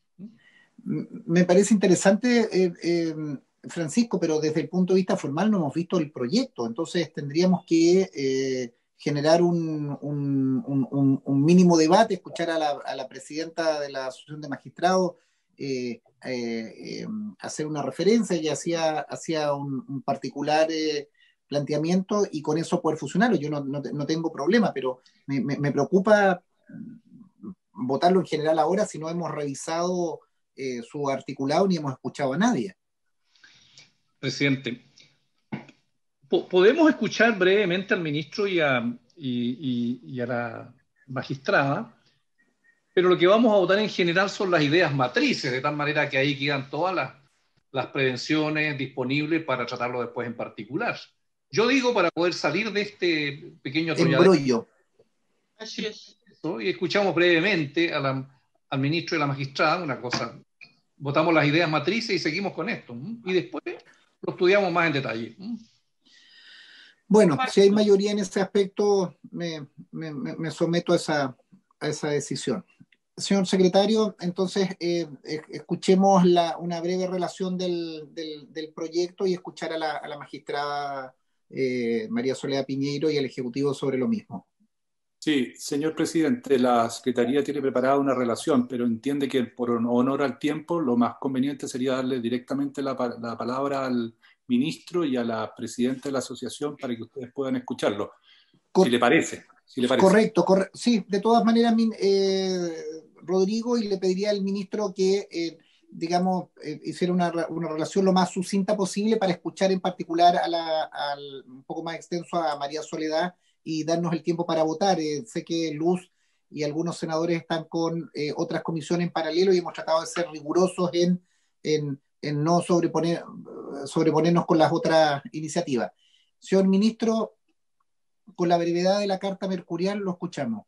Me parece interesante, eh, eh, Francisco, pero desde el punto de vista formal no hemos visto el proyecto, entonces tendríamos que eh, generar un, un, un, un mínimo debate, escuchar a la, a la presidenta de la Asociación de Magistrados eh, eh, eh, hacer una referencia y hacía, hacía un, un particular... Eh, planteamiento y con eso poder fusionarlo. Yo no, no, no tengo problema, pero me, me, me preocupa votarlo en general ahora si no hemos revisado eh, su articulado ni hemos escuchado a nadie. Presidente, ¿podemos escuchar brevemente al ministro y a, y, y, y a la magistrada? Pero lo que vamos a votar en general son las ideas matrices, de tal manera que ahí quedan todas las, las prevenciones disponibles para tratarlo después en particular. Yo digo para poder salir de este pequeño embrollo. Así es. Y escuchamos brevemente a la, al ministro y a la magistrada, una cosa, votamos las ideas matrices y seguimos con esto. Y después lo estudiamos más en detalle. Bueno, si hay mayoría en ese aspecto, me, me, me someto a esa, a esa decisión. Señor secretario, entonces eh, escuchemos la, una breve relación del, del, del proyecto y escuchar a la, a la magistrada Eh, María Soledad Piñeiro y el Ejecutivo sobre lo mismo. Sí, señor presidente, la Secretaría tiene preparada una relación, pero entiende que por honor al tiempo lo más conveniente sería darle directamente la, la palabra al ministro y a la presidenta de la asociación para que ustedes puedan escucharlo, Cor si le parece. Si le parece. Correcto, corre sí, de todas maneras, eh, Rodrigo, y le pediría al ministro que eh, digamos, eh, hiciera una, una relación lo más sucinta posible para escuchar en particular a la, al, un poco más extenso a María Soledad y darnos el tiempo para votar. Eh, sé que Luz y algunos senadores están con eh, otras comisiones en paralelo y hemos tratado de ser rigurosos en, en, en no sobreponer, sobreponernos con las otras iniciativas. Señor ministro, con la brevedad de la carta mercurial lo escuchamos.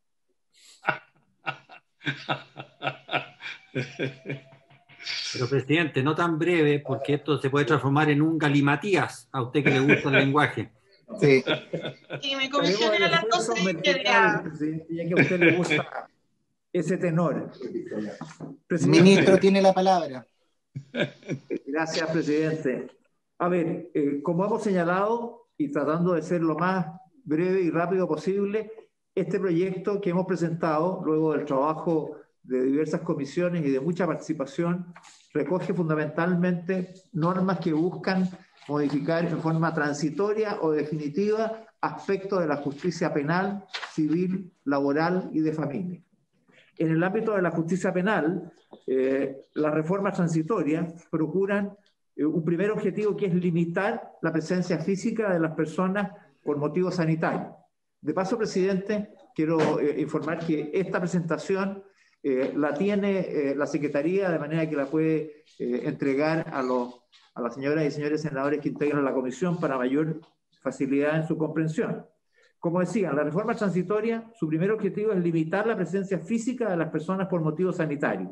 Pero, presidente, no tan breve, porque esto se puede transformar en un galimatías, a usted que le gusta el lenguaje. Sí. Y mi comisión era las doce y media. Ya que a usted le gusta ese tenor. Presidente. Ministro tiene la palabra. Gracias, presidente. A ver, eh, como hemos señalado, y tratando de ser lo más breve y rápido posible, este proyecto que hemos presentado, luego del trabajo de diversas comisiones y de mucha participación, recoge fundamentalmente normas que buscan modificar en forma transitoria o definitiva aspectos de la justicia penal, civil, laboral y de familia. En el ámbito de la justicia penal, eh, las reformas transitorias procuran eh, un primer objetivo, que es limitar la presencia física de las personas por motivos sanitarios. De paso, presidente, quiero eh, informar que esta presentación eh, la tiene eh, la Secretaría, de manera que la puede eh, entregar a, los, a las señoras y señores senadores que integran la comisión para mayor facilidad en su comprensión. Como decía, la reforma transitoria, su primer objetivo es limitar la presencia física de las personas por motivos sanitarios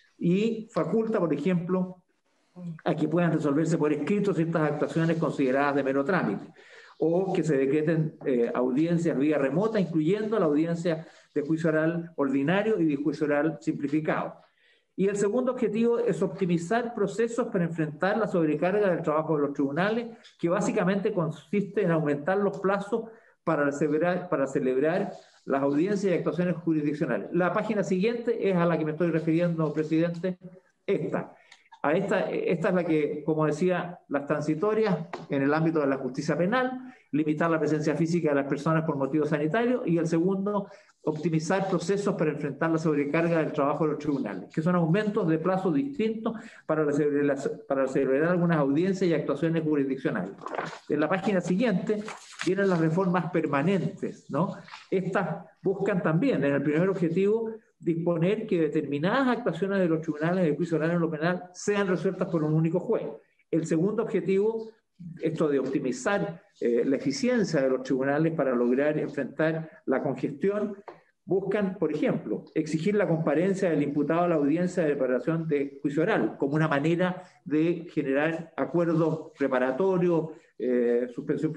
y faculta, por ejemplo, a que puedan resolverse por escrito ciertas actuaciones consideradas de mero trámite, o que se decreten eh, audiencias vía remota, incluyendo la audiencia de juicio oral ordinario y de juicio oral simplificado. Y el segundo objetivo es optimizar procesos para enfrentar la sobrecarga del trabajo de los tribunales, que básicamente consiste en aumentar los plazos para celebrar, para celebrar las audiencias y actuaciones jurisdiccionales. La página siguiente es a la que me estoy refiriendo, presidente, esta. A esta, esta es la que, como decía, las transitorias en el ámbito de la justicia penal, limitar la presencia física de las personas por motivos sanitarios, y el segundo, optimizar procesos para enfrentar la sobrecarga del trabajo de los tribunales, que son aumentos de plazos distintos para, la, para celebrar algunas audiencias y actuaciones jurisdiccionales. En la página siguiente vienen las reformas permanentes, ¿no? Estas buscan también, en el primer objetivo, disponer que determinadas actuaciones de los tribunales de juicio oral en lo penal sean resueltas por un único juez. El segundo objetivo, esto de optimizar eh, la eficiencia de los tribunales para lograr enfrentar la congestión, buscan, por ejemplo, exigir la comparencia del imputado a la audiencia de preparación de juicio oral como una manera de generar acuerdos reparatorios, eh, suspensión,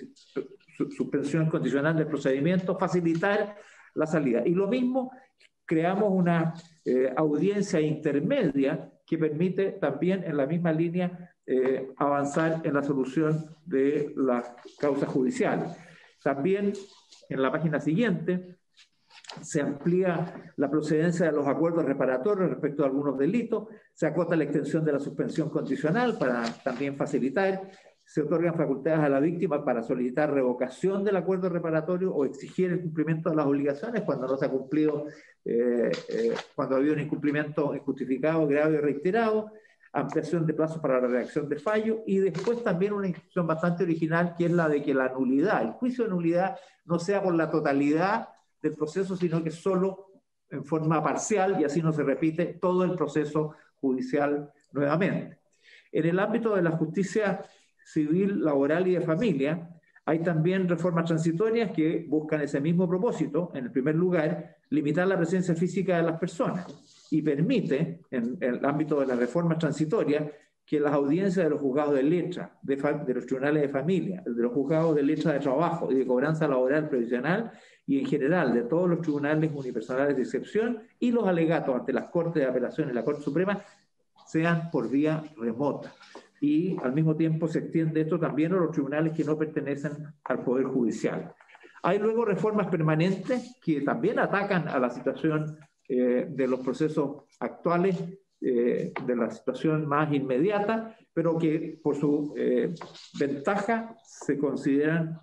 suspensión condicional del procedimiento, facilitar la salida. Y lo mismo, creamos una eh, audiencia intermedia que permite también en la misma línea eh, avanzar en la solución de las causas judiciales. También en la página siguiente se amplía la procedencia de los acuerdos reparatorios respecto a algunos delitos, se acota la extensión de la suspensión condicional para también facilitar, se otorgan facultades a la víctima para solicitar revocación del acuerdo reparatorio o exigir el cumplimiento de las obligaciones cuando no se ha cumplido, eh, eh, cuando ha habido un incumplimiento injustificado, grave y reiterado, ampliación de plazos para la redacción de fallo, y después también una instrucción bastante original, que es la de que la nulidad, el juicio de nulidad, no sea por la totalidad del proceso, sino que solo en forma parcial, y así no se repite todo el proceso judicial nuevamente. En el ámbito de la justicia civil, laboral y de familia, hay también reformas transitorias que buscan ese mismo propósito. En el primer lugar, limitar la presencia física de las personas, y permite, en, en el ámbito de las reformas transitorias, que las audiencias de los juzgados de letra, de, de los tribunales de familia, de los juzgados de letra de trabajo y de cobranza laboral previsional, y en general de todos los tribunales unipersonales de excepción y los alegatos ante las Cortes de Apelación y la Corte Suprema, sean por vía remota. Y al mismo tiempo se extiende esto también a los tribunales que no pertenecen al Poder Judicial. Hay luego reformas permanentes que también atacan a la situación eh, de los procesos actuales, eh, de la situación más inmediata, pero que por su eh, ventaja se consideran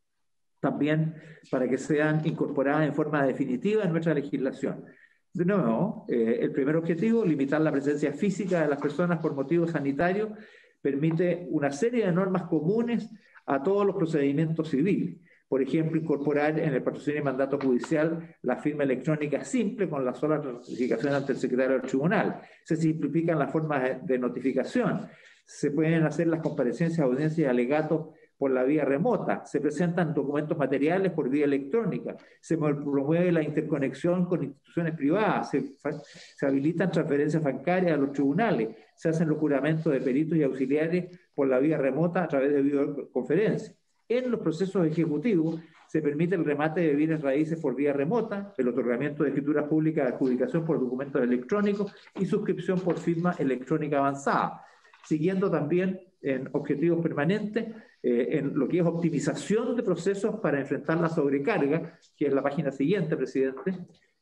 también para que sean incorporadas en forma definitiva en nuestra legislación. De nuevo, eh, el primer objetivo, limitar la presencia física de las personas por motivos sanitarios, permite una serie de normas comunes a todos los procedimientos civiles. Por ejemplo, incorporar en el patrocinio y mandato judicial la firma electrónica simple con la sola notificación ante el secretario del tribunal. Se simplifican las formas de notificación. Se pueden hacer las comparecencias, audiencias y alegatos por la vía remota. Se presentan documentos materiales por vía electrónica. Se promueve la interconexión con instituciones privadas. Se, se habilitan transferencias bancarias a los tribunales. Se hacen los juramentos de peritos y auxiliares por la vía remota a través de videoconferencias. En los procesos ejecutivos se permite el remate de bienes raíces por vía remota, el otorgamiento de escrituras públicas de adjudicación por documentos electrónicos y suscripción por firma electrónica avanzada. Siguiendo también en objetivos permanentes, eh, en lo que es optimización de procesos para enfrentar la sobrecarga, que es la página siguiente, presidente,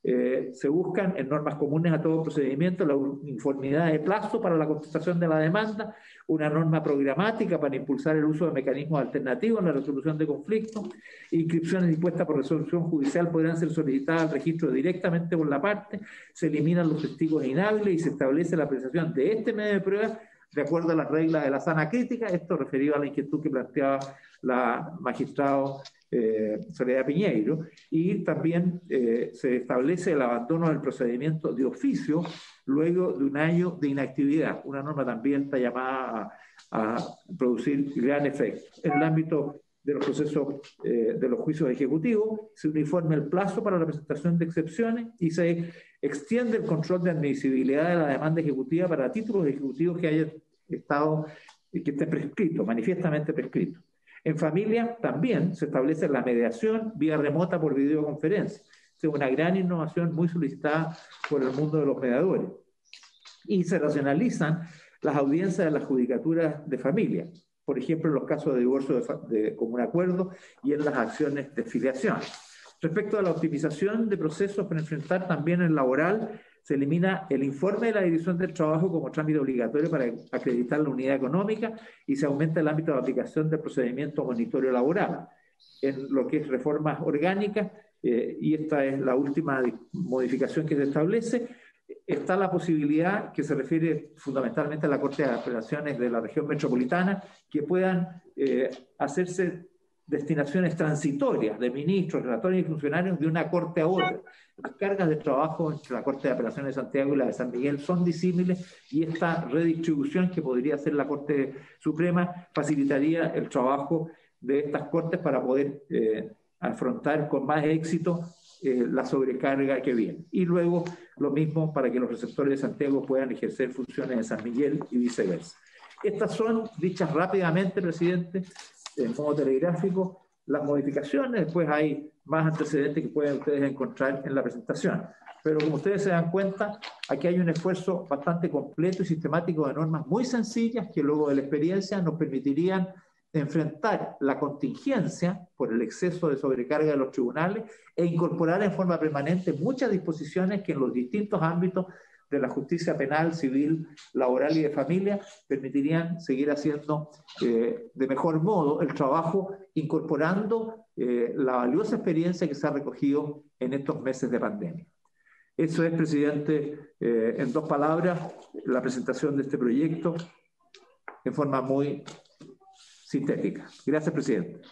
Eh, se buscan en normas comunes a todo procedimiento la uniformidad de plazo para la contestación de la demanda, una norma programática para impulsar el uso de mecanismos alternativos en la resolución de conflictos, inscripciones dispuestas por resolución judicial podrán ser solicitadas al registro directamente por la parte, se eliminan los testigos inhábiles y se establece la apreciación de este medio de prueba de acuerdo a las reglas de la sana crítica, esto referido a la inquietud que planteaba la magistrado eh, Soledad Piñeiro, y también eh, se establece el abandono del procedimiento de oficio luego de un año de inactividad, una norma también está llamada a, a producir gran efecto. En el ámbito de los procesos eh, de los juicios ejecutivos, se uniforma el plazo para la presentación de excepciones y se extiende el control de admisibilidad de la demanda ejecutiva para títulos ejecutivos que hayan estado, que estén prescritos, manifiestamente prescritos. En familia también se establece la mediación vía remota por videoconferencia. Es una gran innovación muy solicitada por el mundo de los mediadores. Y se racionalizan las audiencias de las judicaturas de familia, por ejemplo, en los casos de divorcio de, de común acuerdo y en las acciones de filiación. Respecto a la optimización de procesos para enfrentar también el laboral, se elimina el informe de la división del trabajo como trámite obligatorio para acreditar la unidad económica y se aumenta el ámbito de aplicación del procedimiento monitorio laboral. En lo que es reformas orgánicas, eh, y esta es la última modificación que se establece, está la posibilidad que se refiere fundamentalmente a la Corte de Apelaciones de la región metropolitana, que puedan eh, hacerse destinaciones transitorias de ministros, relatores y funcionarios de una corte a otra. Las cargas de trabajo entre la Corte de Apelaciones de Santiago y la de San Miguel son disímiles y esta redistribución que podría hacer la Corte Suprema facilitaría el trabajo de estas cortes para poder eh, afrontar con más éxito eh, la sobrecarga que viene. Y luego lo mismo para que los receptores de Santiago puedan ejercer funciones en San Miguel y viceversa. Estas son, dichas rápidamente, presidente, en modo telegráfico, las modificaciones. Después hay más antecedentes que pueden ustedes encontrar en la presentación. Pero como ustedes se dan cuenta, aquí hay un esfuerzo bastante completo y sistemático de normas muy sencillas que luego de la experiencia nos permitirían enfrentar la contingencia por el exceso de sobrecarga de los tribunales e incorporar en forma permanente muchas disposiciones que en los distintos ámbitos de la justicia penal, civil, laboral y de familia permitirían seguir haciendo eh, de mejor modo el trabajo, incorporando eh, la valiosa experiencia que se ha recogido en estos meses de pandemia. Eso es, presidente, eh, en dos palabras, la presentación de este proyecto en forma muy sintética. Gracias, presidente.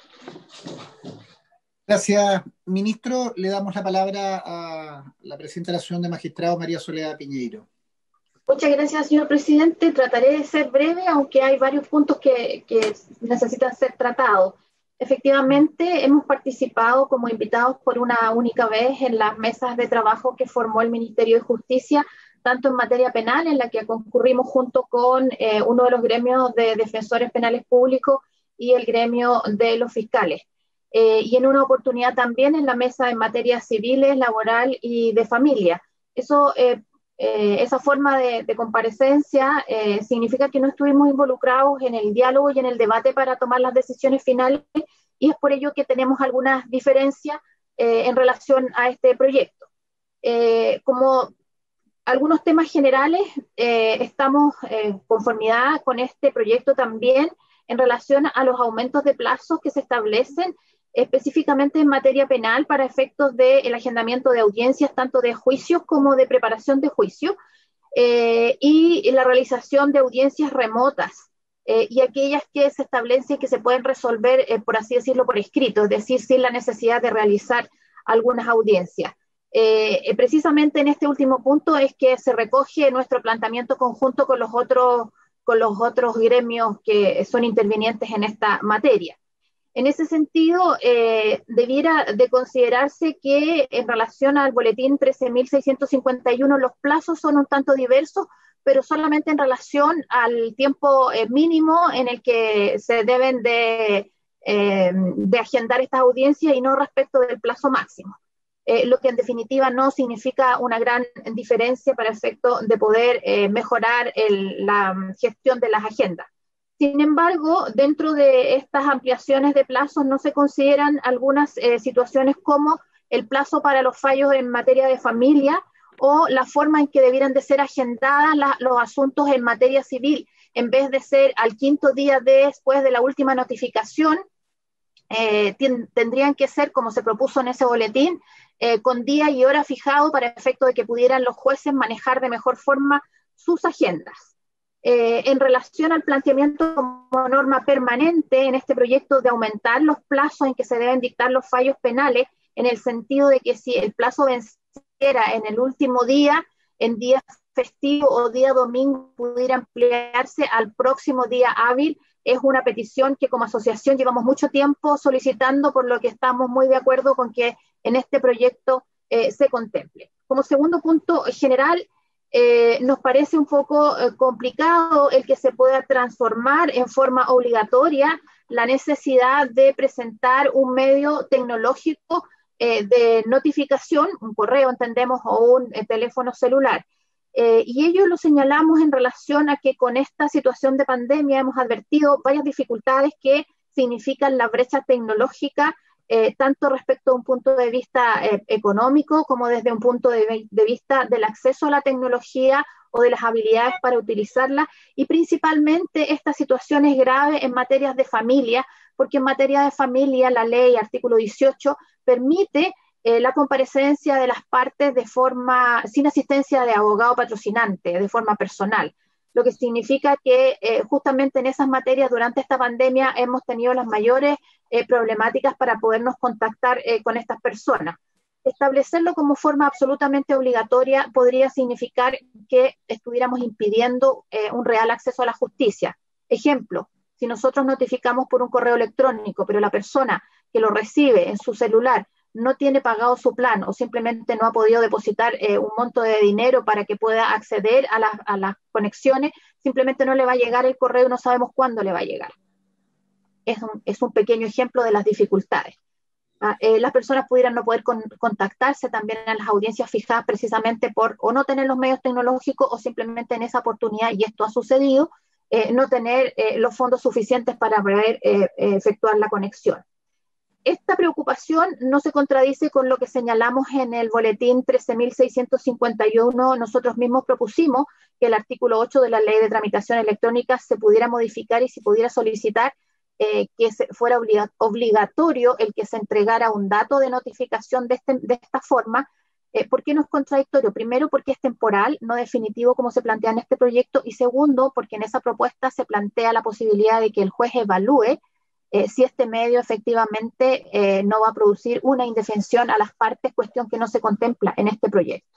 Gracias, ministro. Le damos la palabra a la presidenta de la Asociación de Magistrados, María Soledad Piñeiro. Muchas gracias, señor presidente. Trataré de ser breve, aunque hay varios puntos que, que necesitan ser tratados. Efectivamente, hemos participado como invitados por una única vez en las mesas de trabajo que formó el Ministerio de Justicia, tanto en materia penal, en la que concurrimos junto con eh, uno de los gremios de defensores penales públicos y el gremio de los fiscales. Eh, y en una oportunidad también en la mesa en materias civiles, laboral y de familia. Eso, eh, eh, esa forma de, de comparecencia eh, significa que no estuvimos involucrados en el diálogo y en el debate para tomar las decisiones finales, y es por ello que tenemos algunas diferencias eh, en relación a este proyecto. Eh, como algunos temas generales, eh, estamos en conformidad con este proyecto también en relación a los aumentos de plazos que se establecen específicamente en materia penal para efectos del agendamiento de audiencias, tanto de juicios como de preparación de juicio, eh, y la realización de audiencias remotas, eh, y aquellas que se establecen que se pueden resolver, eh, por así decirlo, por escrito, es decir, sin la necesidad de realizar algunas audiencias. Eh, precisamente en este último punto es que se recoge nuestro planteamiento conjunto con los otros, con los otros gremios que son intervinientes en esta materia. En ese sentido, eh, debiera de considerarse que en relación al boletín trece mil seiscientos cincuenta y uno los plazos son un tanto diversos, pero solamente en relación al tiempo eh, mínimo en el que se deben de, eh, de agendar estas audiencias y no respecto del plazo máximo. Eh, lo que en definitiva no significa una gran diferencia para efecto de poder eh, mejorar el, la gestión de las agendas. Sin embargo, dentro de estas ampliaciones de plazos no se consideran algunas eh, situaciones como el plazo para los fallos en materia de familia o la forma en que debieran de ser agendadas la, los asuntos en materia civil, en vez de ser al quinto día después de la última notificación, eh, ten, tendrían que ser, como se propuso en ese boletín, eh, con día y hora fijado para efecto de que pudieran los jueces manejar de mejor forma sus agendas. Eh, en relación al planteamiento como norma permanente en este proyecto de aumentar los plazos en que se deben dictar los fallos penales, en el sentido de que si el plazo venciera en el último día, en día festivo o día domingo, pudiera ampliarse al próximo día hábil, es una petición que como asociación llevamos mucho tiempo solicitando, por lo que estamos muy de acuerdo con que en este proyecto eh, se contemple. Como segundo punto general, Eh, nos parece un poco eh, complicado el que se pueda transformar en forma obligatoria la necesidad de presentar un medio tecnológico eh, de notificación, un correo entendemos, o un eh, teléfono celular. Eh, y ello lo señalamos en relación a que con esta situación de pandemia hemos advertido varias dificultades que significan la brecha tecnológica, Eh, tanto respecto a un punto de vista eh, económico como desde un punto de, de vista del acceso a la tecnología o de las habilidades para utilizarla, y principalmente esta situación es grave en materias de familia, porque en materia de familia la ley, artículo dieciocho, permite eh, la comparecencia de las partes de forma, sin asistencia de abogado patrocinante, de forma personal, lo que significa que eh, justamente en esas materias durante esta pandemia hemos tenido las mayores eh, problemáticas para podernos contactar eh, con estas personas. Establecerlo como forma absolutamente obligatoria podría significar que estuviéramos impidiendo eh, un real acceso a la justicia. Ejemplo, si nosotros notificamos por un correo electrónico, pero la persona que lo recibe en su celular no tiene pagado su plan o simplemente no ha podido depositar eh, un monto de dinero para que pueda acceder a, la, a las conexiones, simplemente no le va a llegar el correo y no sabemos cuándo le va a llegar. Es un, es un pequeño ejemplo de las dificultades. Ah, eh, las personas pudieran no poder con, contactarse también en las audiencias fijadas precisamente por o no tener los medios tecnológicos o simplemente en esa oportunidad, y esto ha sucedido, eh, no tener eh, los fondos suficientes para poder eh, eh, efectuar la conexión. Esta preocupación no se contradice con lo que señalamos en el boletín trece mil seiscientos cincuenta y uno. Nosotros mismos propusimos que el artículo ocho de la Ley de Tramitación Electrónica se pudiera modificar y se pudiera solicitar eh, que se, fuera obliga, obligatorio el que se entregara un dato de notificación de, este, de esta forma. Eh, ¿Por qué no es contradictorio? Primero, porque es temporal, no definitivo como se plantea en este proyecto, y segundo, porque en esa propuesta se plantea la posibilidad de que el juez evalúe Eh, si este medio efectivamente eh, no va a producir una indefensión a las partes, cuestión que no se contempla en este proyecto.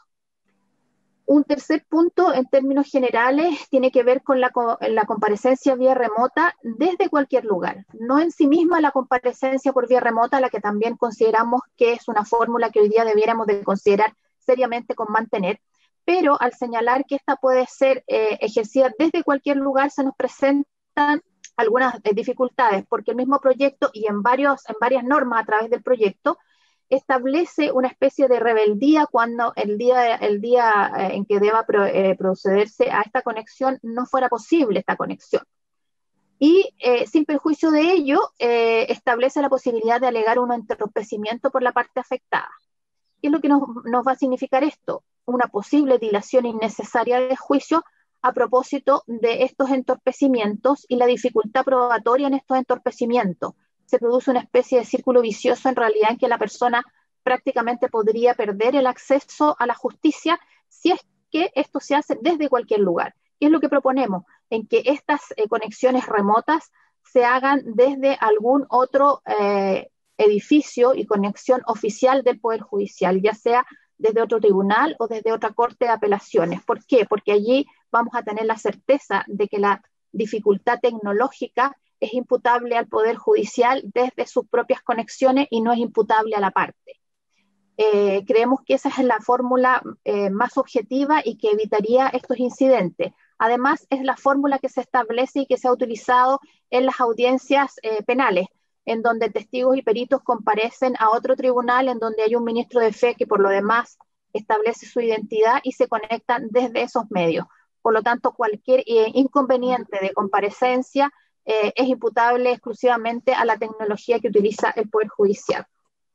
Un tercer punto, en términos generales, tiene que ver con la, la comparecencia vía remota desde cualquier lugar. No en sí misma la comparecencia por vía remota, la que también consideramos que es una fórmula que hoy día debiéramos de considerar seriamente con mantener, pero al señalar que esta puede ser eh, ejercida desde cualquier lugar, se nos presentan algunas eh, dificultades, porque el mismo proyecto y en, varios, en varias normas a través del proyecto establece una especie de rebeldía cuando el día, el día eh, en que deba pro, eh, procederse a esta conexión no fuera posible esta conexión. Y eh, sin perjuicio de ello, eh, establece la posibilidad de alegar un entorpecimiento por la parte afectada. ¿Qué es lo que nos, nos va a significar esto? Una posible dilación innecesaria del juicio a propósito de estos entorpecimientos y la dificultad probatoria en estos entorpecimientos. Se produce una especie de círculo vicioso en realidad en que la persona prácticamente podría perder el acceso a la justicia si es que esto se hace desde cualquier lugar. ¿Qué es lo que proponemos? En que estas eh, conexiones remotas se hagan desde algún otro eh, edificio y conexión oficial del Poder Judicial, ya sea desde otro tribunal o desde otra corte de apelaciones. ¿Por qué? Porque allí vamos a tener la certeza de que la dificultad tecnológica es imputable al Poder Judicial desde sus propias conexiones y no es imputable a la parte. Eh, creemos que esa es la fórmula eh, más objetiva y que evitaría estos incidentes. Además, es la fórmula que se establece y que se ha utilizado en las audiencias eh, penales, en donde testigos y peritos comparecen a otro tribunal en donde hay un ministro de fe que por lo demás establece su identidad y se conectan desde esos medios. Por lo tanto, cualquier eh, inconveniente de comparecencia eh, es imputable exclusivamente a la tecnología que utiliza el Poder Judicial.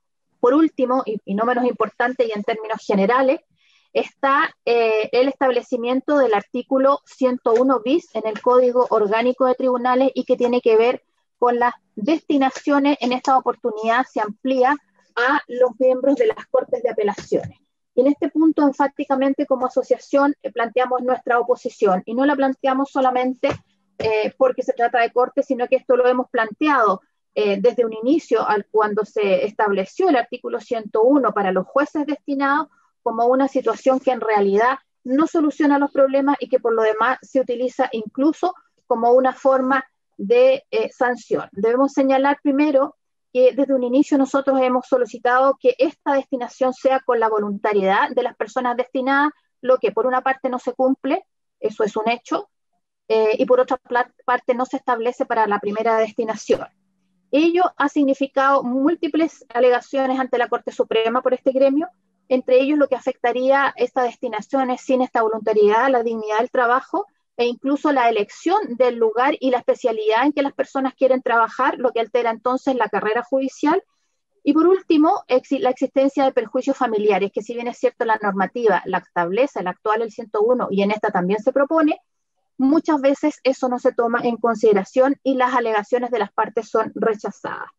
por último, y, y no menos importante y en términos generales, está eh, el establecimiento del artículo ciento uno bis en el Código Orgánico de Tribunales y que tiene que ver con las destinaciones. En esta oportunidad se amplía a los miembros de las Cortes de Apelaciones. Y en este punto, enfáticamente, como asociación, eh, planteamos nuestra oposición, y no la planteamos solamente eh, porque se trata de Cortes, sino que esto lo hemos planteado eh, desde un inicio, al, cuando se estableció el artículo ciento uno para los jueces destinados, como una situación que en realidad no soluciona los problemas y que por lo demás se utiliza incluso como una forma de eh, sanción. Debemos señalar primero que desde un inicio nosotros hemos solicitado que esta destinación sea con la voluntariedad de las personas destinadas, lo que por una parte no se cumple, eso es un hecho, eh, y por otra parte no se establece para la primera destinación. Ello ha significado múltiples alegaciones ante la Corte Suprema por este gremio, entre ellos lo que afectaría estas destinaciones sin esta voluntariedad, la dignidad del trabajo, e incluso la elección del lugar y la especialidad en que las personas quieren trabajar, lo que altera entonces la carrera judicial. Y por último, ex la existencia de perjuicios familiares, que si bien es cierto la normativa la establece, la actual, el ciento uno, y en esta también se propone, muchas veces eso no se toma en consideración y las alegaciones de las partes son rechazadas.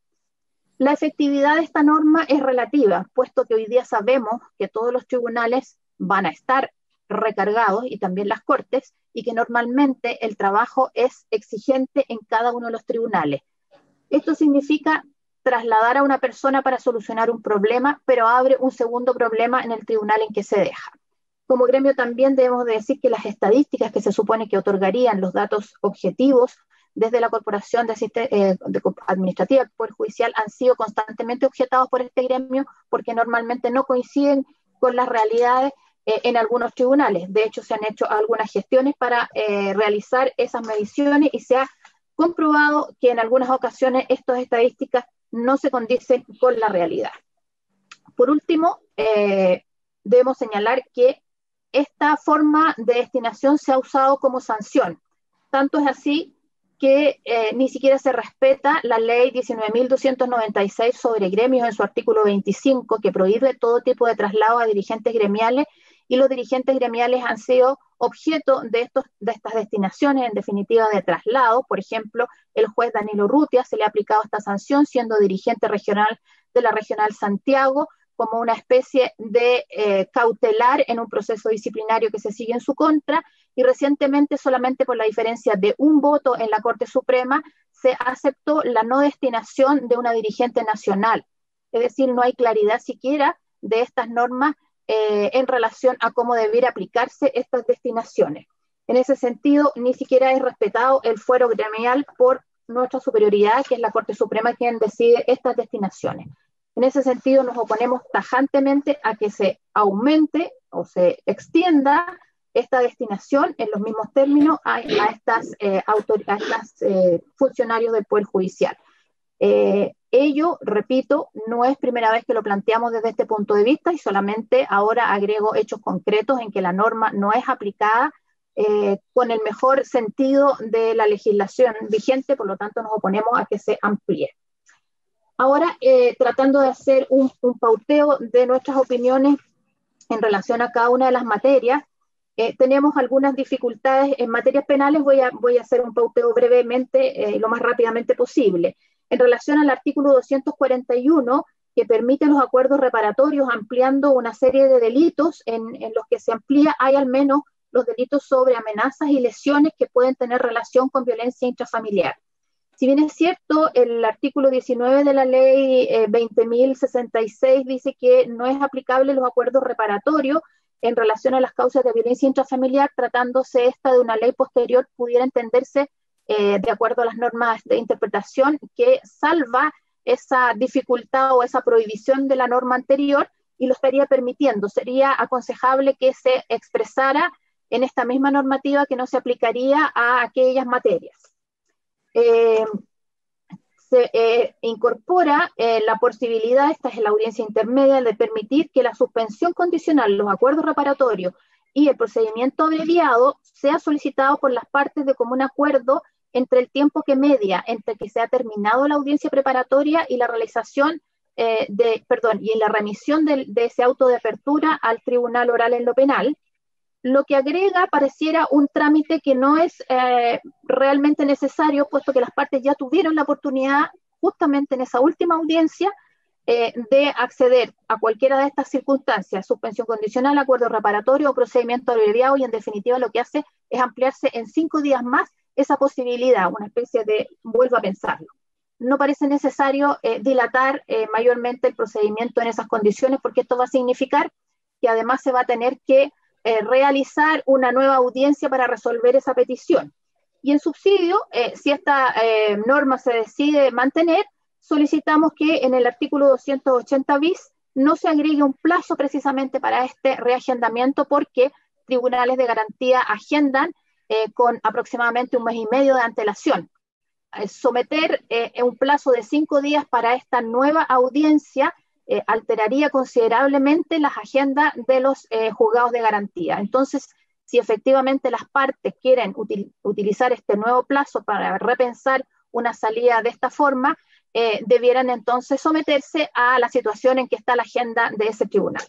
La efectividad de esta norma es relativa, puesto que hoy día sabemos que todos los tribunales van a estar recargados y también las cortes, y que normalmente el trabajo es exigente en cada uno de los tribunales. Esto significa trasladar a una persona para solucionar un problema, pero abre un segundo problema en el tribunal en que se deja. Como gremio también debemos de decir que las estadísticas que se supone que otorgarían los datos objetivos desde la Corporación de, eh, de Administrativa del Poder Judicial han sido constantemente objetados por este gremio porque normalmente no coinciden con las realidades eh, en algunos tribunales. De hecho, se han hecho algunas gestiones para eh, realizar esas mediciones y se ha comprobado que en algunas ocasiones estas estadísticas no se condicen con la realidad. Por último, eh, debemos señalar que esta forma de destinación se ha usado como sanción. Tanto es así que eh, ni siquiera se respeta la ley diecinueve mil doscientos noventa y seis sobre gremios en su artículo veinticinco, que prohíbe todo tipo de traslado a dirigentes gremiales, y los dirigentes gremiales han sido objeto de, estos, de estas destinaciones, en definitiva de traslado. Por ejemplo, el juez Danilo Urrutia se le ha aplicado esta sanción siendo dirigente regional de la Regional Santiago, como una especie de eh, cautelar en un proceso disciplinario que se sigue en su contra, y recientemente, solamente por la diferencia de un voto en la Corte Suprema, se aceptó la no destinación de una dirigente nacional. Es decir, no hay claridad siquiera de estas normas eh, en relación a cómo debiera aplicarse estas destinaciones. En ese sentido, ni siquiera es respetado el fuero gremial por nuestra superioridad, que es la Corte Suprema quien decide estas destinaciones. En ese sentido, nos oponemos tajantemente a que se aumente o se extienda esta destinación en los mismos términos a, a estas, eh, a estas eh, funcionarios del Poder Judicial. Eh, ello, repito, no es primera vez que lo planteamos desde este punto de vista, y solamente ahora agrego hechos concretos en que la norma no es aplicada eh, con el mejor sentido de la legislación vigente, por lo tanto nos oponemos a que se amplíe. Ahora, eh, tratando de hacer un, un pauteo de nuestras opiniones en relación a cada una de las materias, eh, tenemos algunas dificultades en materias penales. Voy a, voy a hacer un pauteo brevemente, eh, lo más rápidamente posible. En relación al artículo doscientos cuarenta y uno, que permite los acuerdos reparatorios ampliando una serie de delitos en, en los que se amplía, hay al menos los delitos sobre amenazas y lesiones que pueden tener relación con violencia intrafamiliar. Si bien es cierto, el artículo diecinueve de la ley eh, veinte mil sesenta y seis dice que no es aplicable los acuerdos reparatorios en relación a las causas de violencia intrafamiliar, tratándose esta de una ley posterior, pudiera entenderse eh, de acuerdo a las normas de interpretación que salva esa dificultad o esa prohibición de la norma anterior y lo estaría permitiendo. Sería aconsejable que se expresara en esta misma normativa que no se aplicaría a aquellas materias. Eh, se eh, incorpora eh, la posibilidad, esta es la audiencia intermedia, de permitir que la suspensión condicional, los acuerdos reparatorios y el procedimiento abreviado sea solicitado por las partes de común acuerdo entre el tiempo que media entre que se ha terminado la audiencia preparatoria y la realización eh, de, perdón, y en la remisión de, de ese auto de apertura al tribunal oral en lo penal, lo que agrega pareciera un trámite que no es eh, realmente necesario, puesto que las partes ya tuvieron la oportunidad, justamente en esa última audiencia, eh, de acceder a cualquiera de estas circunstancias, suspensión condicional, acuerdo reparatorio o procedimiento abreviado, y en definitiva lo que hace es ampliarse en cinco días más esa posibilidad, una especie de vuelvo a pensarlo. No parece necesario eh, dilatar eh, mayormente el procedimiento en esas condiciones, porque esto va a significar que además se va a tener que eh, realizar una nueva audiencia para resolver esa petición. Y en subsidio, eh, si esta eh, norma se decide mantener, solicitamos que en el artículo doscientos ochenta bis no se agregue un plazo precisamente para este reagendamiento, porque tribunales de garantía agendan eh, con aproximadamente un mes y medio de antelación. Eh, someter eh, un plazo de cinco días para esta nueva audiencia eh, alteraría considerablemente las agendas de los eh, juzgados de garantía. Entonces, si efectivamente las partes quieren util utilizar este nuevo plazo para repensar una salida de esta forma, eh, debieran entonces someterse a la situación en que está la agenda de ese tribunal.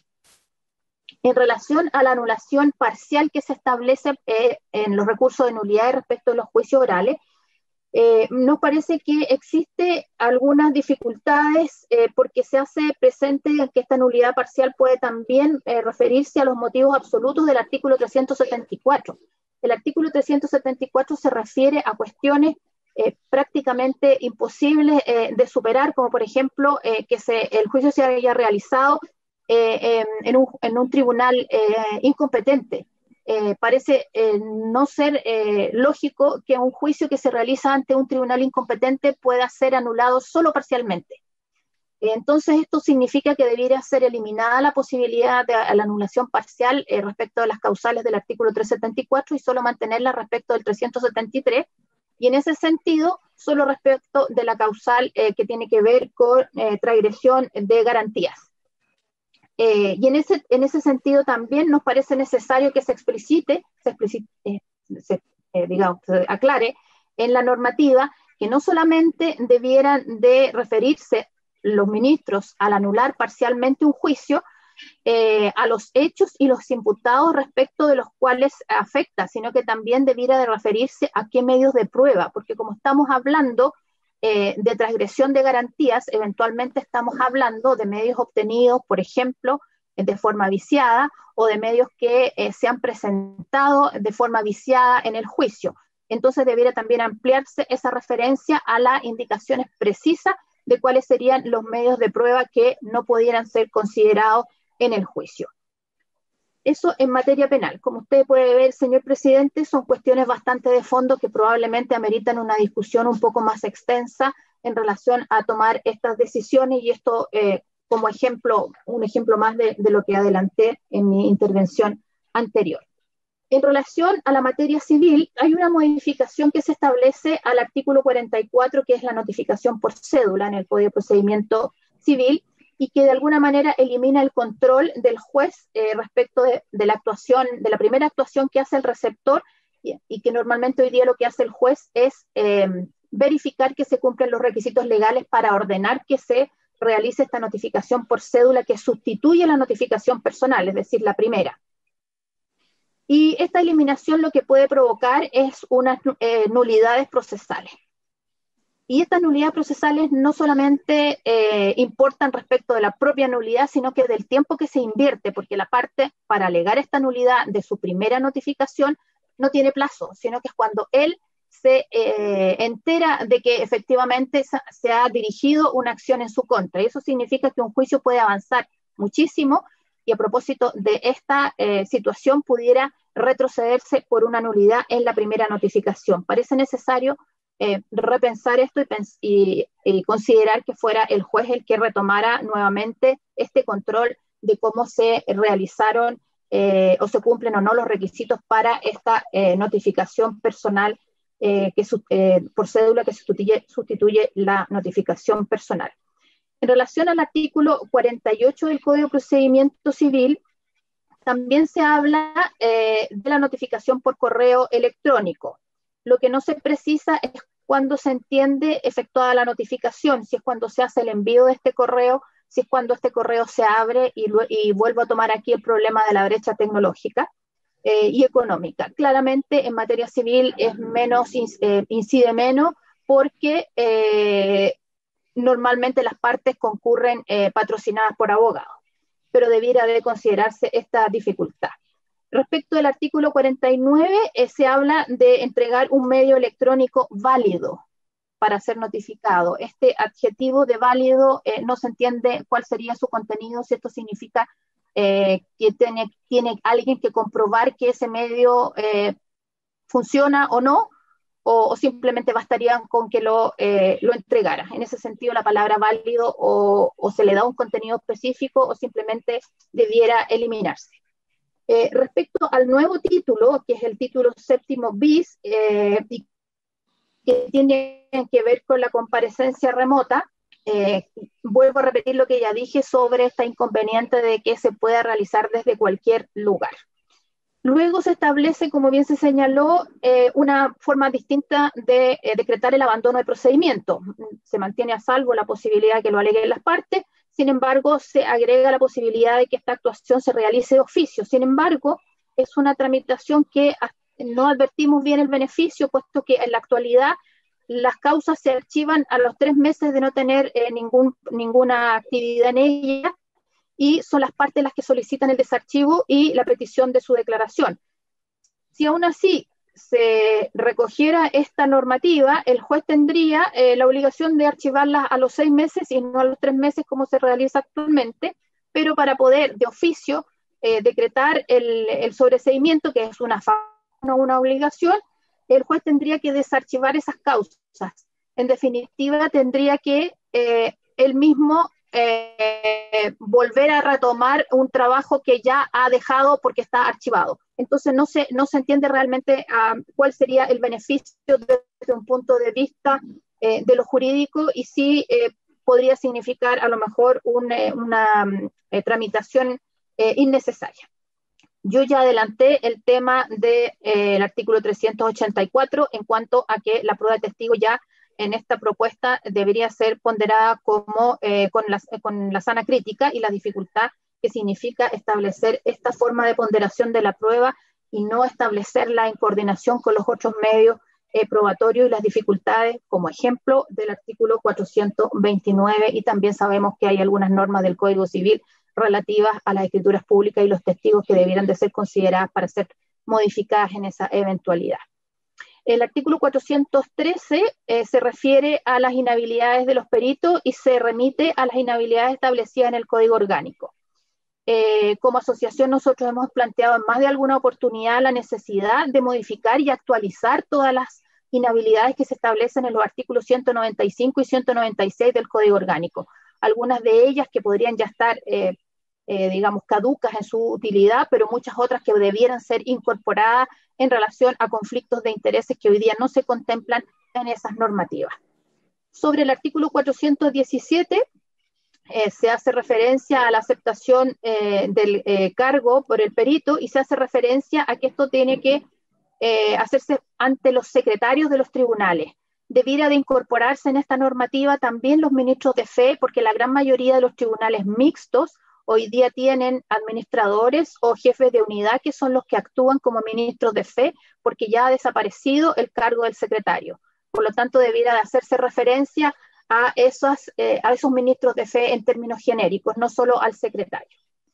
En relación a la anulación parcial que se establece eh, en los recursos de nulidad respecto de los juicios orales, eh, nos parece que existe algunas dificultades eh, porque se hace presente que esta nulidad parcial puede también eh, referirse a los motivos absolutos del artículo trescientos setenta y cuatro. El artículo trescientos setenta y cuatro se refiere a cuestiones eh, prácticamente imposibles eh, de superar, como por ejemplo eh, que se, el juicio se haya realizado eh, en, un, en un tribunal eh, incompetente. Eh, parece eh, no ser eh, lógico que un juicio que se realiza ante un tribunal incompetente pueda ser anulado solo parcialmente. Eh, entonces esto significa que debiera ser eliminada la posibilidad de la anulación parcial eh, respecto de las causales del artículo trescientos setenta y cuatro y solo mantenerla respecto del trescientos setenta y tres, y en ese sentido solo respecto de la causal eh, que tiene que ver con eh, transgresión de garantías. Eh, y en ese, en ese sentido también nos parece necesario que se explicite, se, explicite, eh, se, eh, digamos, se aclare en la normativa que no solamente debieran de referirse los ministros al anular parcialmente un juicio eh, a los hechos y los imputados respecto de los cuales afecta, sino que también debiera de referirse a qué medios de prueba, porque como estamos hablando Eh, de transgresión de garantías, eventualmente estamos hablando de medios obtenidos, por ejemplo, de forma viciada, o de medios que eh, se han presentado de forma viciada en el juicio. Entonces debiera también ampliarse esa referencia a las indicaciones precisas de cuáles serían los medios de prueba que no pudieran ser considerados en el juicio. Eso en materia penal. Como usted puede ver, señor presidente, son cuestiones bastante de fondo que probablemente ameritan una discusión un poco más extensa en relación a tomar estas decisiones, y esto eh, como ejemplo, un ejemplo más de, de lo que adelanté en mi intervención anterior. En relación a la materia civil, hay una modificación que se establece al artículo cuarenta y cuatro, que es la notificación por cédula en el Código de Procedimiento Civil, y que de alguna manera elimina el control del juez eh, respecto de, de la actuación, de la primera actuación que hace el receptor, y, y que normalmente hoy día lo que hace el juez es eh, verificar que se cumplen los requisitos legales para ordenar que se realice esta notificación por cédula, que sustituye la notificación personal, es decir, la primera. Y esta eliminación lo que puede provocar es unas eh, nulidades procesales. Y estas nulidades procesales no solamente eh, importan respecto de la propia nulidad, sino que del tiempo que se invierte, porque la parte para alegar esta nulidad de su primera notificación no tiene plazo, sino que es cuando él se eh, entera de que efectivamente se ha dirigido una acción en su contra. Y eso significa que un juicio puede avanzar muchísimo, y a propósito de esta eh, situación pudiera retrocederse por una nulidad en la primera notificación. Parece necesario Eh, repensar esto y, y, y considerar que fuera el juez el que retomara nuevamente este control de cómo se realizaron eh, o se cumplen o no los requisitos para esta eh, notificación personal eh, que, eh, por cédula que sustituye, sustituye la notificación personal. En relación al artículo cuarenta y ocho del Código de Procedimiento Civil, también se habla eh, de la notificación por correo electrónico. Lo que no se precisa es cuándo se entiende efectuada la notificación, si es cuando se hace el envío de este correo si es cuando este correo se abre y, y vuelvo a tomar aquí el problema de la brecha tecnológica eh, y económica. Claramente en materia civil es menos, eh, incide menos porque eh, normalmente las partes concurren eh, patrocinadas por abogados, pero debiera de considerarse esta dificultad. Respecto del artículo cuarenta y nueve, eh, se habla de entregar un medio electrónico válido para ser notificado. Este adjetivo de válido eh, no se entiende cuál sería su contenido, si esto significa eh, que tiene, tiene alguien que comprobar que ese medio eh, funciona o no, o, o simplemente bastaría con que lo, eh, lo entregara. En ese sentido, la palabra válido o, o se le da un contenido específico o simplemente debiera eliminarse. Eh, respecto al nuevo título, que es el título séptimo bis, eh, y que tiene que ver con la comparecencia remota, eh, vuelvo a repetir lo que ya dije sobre esta inconveniente de que se pueda realizar desde cualquier lugar. Luego se establece, como bien se señaló, eh, una forma distinta de eh, decretar el abandono de procedimiento. Se mantiene a salvo la posibilidad de que lo aleguen las partes, sin embargo, se agrega la posibilidad de que esta actuación se realice de oficio. Sin embargo, es una tramitación que no advertimos bien el beneficio, puesto que en la actualidad las causas se archivan a los tres meses de no tener eh, ningún, ninguna actividad en ella, y son las partes las que solicitan el desarchivo y la petición de su declaración. Si aún así se recogiera esta normativa, el juez tendría eh, la obligación de archivarla a los seis meses y no a los tres meses como se realiza actualmente, pero para poder de oficio eh, decretar el, el sobreseimiento, que es una, no una obligación, el juez tendría que desarchivar esas causas. En definitiva, tendría que eh, él mismo Eh, volver a retomar un trabajo que ya ha dejado porque está archivado. Entonces no se, no se entiende realmente uh, cuál sería el beneficio desde un punto de vista eh, de lo jurídico, y sí eh, podría significar a lo mejor un, eh, una eh, tramitación eh, innecesaria. Yo ya adelanté el tema del de, eh, artículo trescientos ochenta y cuatro en cuanto a que la prueba de testigo ya en esta propuesta debería ser ponderada como eh, con, la, con la sana crítica y la dificultad que significa establecer esta forma de ponderación de la prueba y no establecerla en coordinación con los otros medios eh, probatorios, y las dificultades, como ejemplo, del artículo cuatrocientos veintinueve, y también sabemos que hay algunas normas del Código Civil relativas a las escrituras públicas y los testigos que debieran de ser consideradas para ser modificadas en esa eventualidad. El artículo cuatrocientos trece eh, se refiere a las inhabilidades de los peritos y se remite a las inhabilidades establecidas en el Código Orgánico. Eh, como asociación nosotros hemos planteado en más de alguna oportunidad la necesidad de modificar y actualizar todas las inhabilidades que se establecen en los artículos ciento noventa y cinco y ciento noventa y seis del Código Orgánico. Algunas de ellas que podrían ya estar, eh, eh, digamos, caducas en su utilidad, pero muchas otras que debieran ser incorporadas en relación a conflictos de intereses que hoy día no se contemplan en esas normativas. Sobre el artículo cuatrocientos diecisiete, eh, se hace referencia a la aceptación eh, del eh, cargo por el perito, y se hace referencia a que esto tiene que eh, hacerse ante los secretarios de los tribunales. Debiera de incorporarse en esta normativa también los ministros de fe, porque la gran mayoría de los tribunales mixtos hoy día tienen administradores o jefes de unidad que son los que actúan como ministros de fe, porque ya ha desaparecido el cargo del secretario. Por lo tanto, debiera de hacerse referencia a, esas, eh, a esos ministros de fe en términos genéricos, no solo al secretario.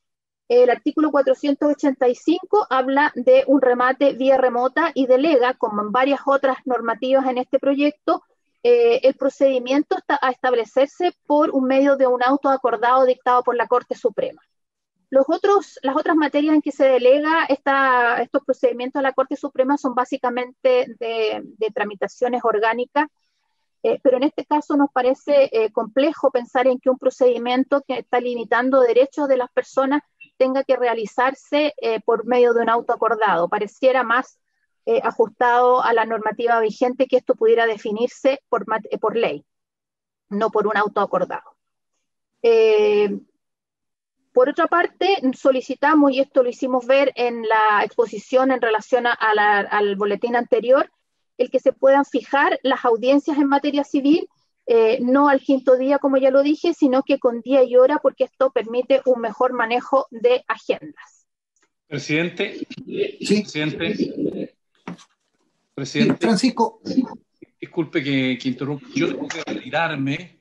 El artículo cuatrocientos ochenta y cinco habla de un remate vía remota y delega, como en varias otras normativas en este proyecto, Eh, el procedimiento está a establecerse por un medio de un auto acordado dictado por la Corte Suprema. Los otros, las otras materias en que se delega esta, estos procedimientos a la Corte Suprema son básicamente de, de tramitaciones orgánicas, eh, pero en este caso nos parece eh, complejo pensar en que un procedimiento que está limitando derechos de las personas tenga que realizarse eh, por medio de un auto acordado. Pareciera más Eh, ajustado a la normativa vigente que esto pudiera definirse por, eh, por ley, no por un auto acordado. Eh, por otra parte, solicitamos, y esto lo hicimos ver en la exposición en relación a, a la, al boletín anterior, el que se puedan fijar las audiencias en materia civil eh, no al quinto día, como ya lo dije, sino que con día y hora, porque esto permite un mejor manejo de agendas. Presidente, Sí. presidente, Sí, presidente, Francisco. disculpe que, que interrumpa. Yo tengo que retirarme,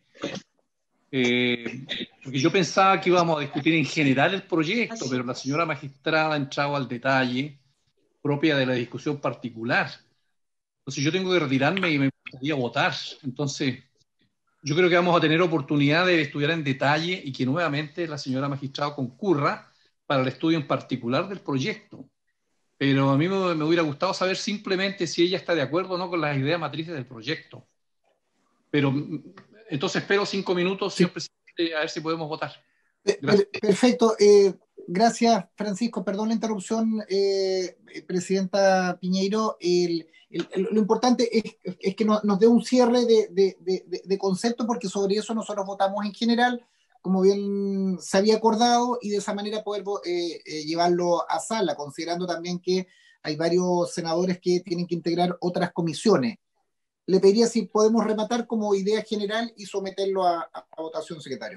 eh, porque yo pensaba que íbamos a discutir en general el proyecto, pero la señora magistrada ha entrado al detalle propia de la discusión particular. Entonces yo tengo que retirarme y me gustaría votar. Entonces yo creo que vamos a tener oportunidad de estudiar en detalle y que nuevamente la señora magistrada concurra para el estudio en particular del proyecto. Pero a mí me, me hubiera gustado saber simplemente si ella está de acuerdo o no con las ideas matrices del proyecto. Pero entonces espero cinco minutos, señor sí. presidente, a ver si podemos votar. Gracias. Perfecto. Eh, gracias, Francisco. Perdón la interrupción, eh, presidenta Piñeiro. El, el, el, lo importante es, es que no, nos dé un cierre de, de, de, de concepto, porque sobre eso nosotros votamos en general, como bien se había acordado, y de esa manera poder eh, eh, llevarlo a sala, considerando también que hay varios senadores que tienen que integrar otras comisiones. Le pediría si podemos rematar como idea general y someterlo a, a, a votación, secretario.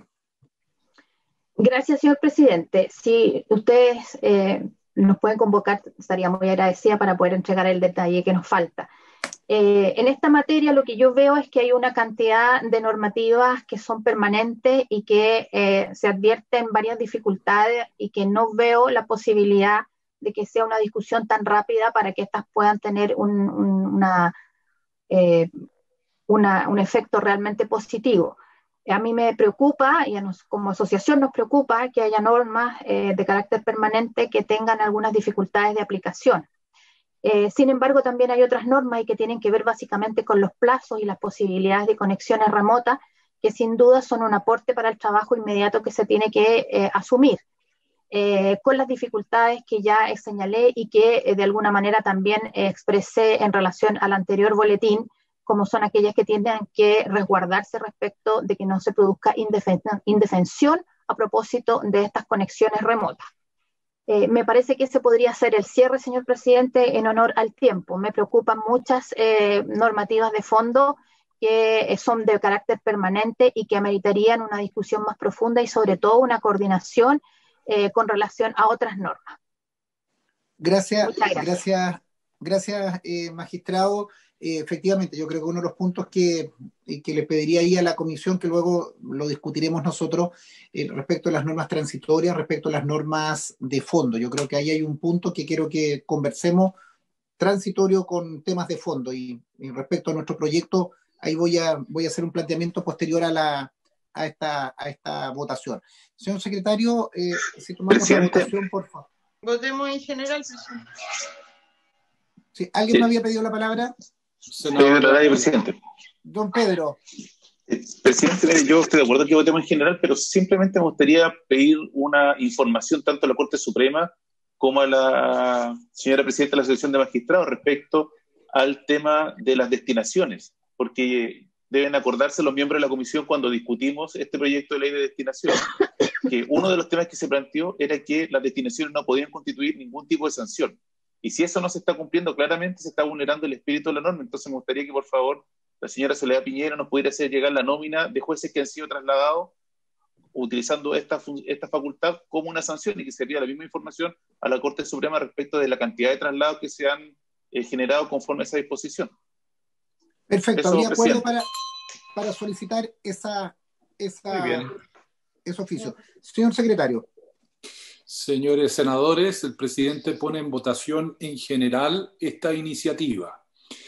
Gracias, señor presidente. Si ustedes eh, nos pueden convocar, estaría muy agradecida para poder entregar el detalle que nos falta. Eh, en esta materia lo que yo veo es que hay una cantidad de normativas que son permanentes y que eh, se advierten varias dificultades y que no veo la posibilidad de que sea una discusión tan rápida para que estas puedan tener un, un, una, eh, una, un efecto realmente positivo. A mí me preocupa, y a nos, como asociación nos preocupa, que haya normas eh, de carácter permanente que tengan algunas dificultades de aplicación. Eh, sin embargo, también hay otras normas y que tienen que ver básicamente con los plazos y las posibilidades de conexiones remotas, que sin duda son un aporte para el trabajo inmediato que se tiene que eh, asumir, eh, con las dificultades que ya señalé y que eh, de alguna manera también eh, expresé en relación al anterior boletín, como son aquellas que tienen que resguardarse respecto de que no se produzca indefen- indefensión a propósito de estas conexiones remotas. Eh, me parece que ese podría ser el cierre, señor presidente, en honor al tiempo. Me preocupan muchas eh, normativas de fondo que eh, son de carácter permanente y que ameritarían una discusión más profunda y sobre todo una coordinación eh, con relación a otras normas. Gracias, gracias, gracias, gracias eh, magistrado. Eh, efectivamente, yo creo que uno de los puntos que, que le pediría ahí a la comisión, que luego lo discutiremos nosotros, eh, respecto a las normas transitorias, respecto a las normas de fondo. Yo creo que ahí hay un punto que quiero que conversemos transitorio con temas de fondo, y, y respecto a nuestro proyecto, ahí voy a, voy a hacer un planteamiento posterior a, la, a, esta, a esta votación. Señor secretario, eh, si tomamos Presidente. la votación, por favor. Votemos en general, presidente. ¿Sí? ¿Alguien sí. me había pedido la palabra? Pedro Araya, presidente. Don Pedro. Eh, presidente, yo estoy de acuerdo que votemos en general, pero simplemente me gustaría pedir una información tanto a la Corte Suprema como a la señora presidenta de la Asociación de Magistrados respecto al tema de las destinaciones, porque deben acordarse los miembros de la comisión cuando discutimos este proyecto de ley de destinación, que uno de los temas que se planteó era que las destinaciones no podían constituir ningún tipo de sanción. Y si eso no se está cumpliendo, claramente se está vulnerando el espíritu de la norma. Entonces me gustaría que, por favor, la señora Soledad Piñera nos pudiera hacer llegar la nómina de jueces que han sido trasladados utilizando esta, esta facultad como una sanción, y que se envíe la misma información a la Corte Suprema respecto de la cantidad de traslados que se han eh, generado conforme a esa disposición. Perfecto, habría acuerdo para, para solicitar esa, esa, ese oficio. Señor secretario. Señores senadores, el presidente pone en votación en general esta iniciativa.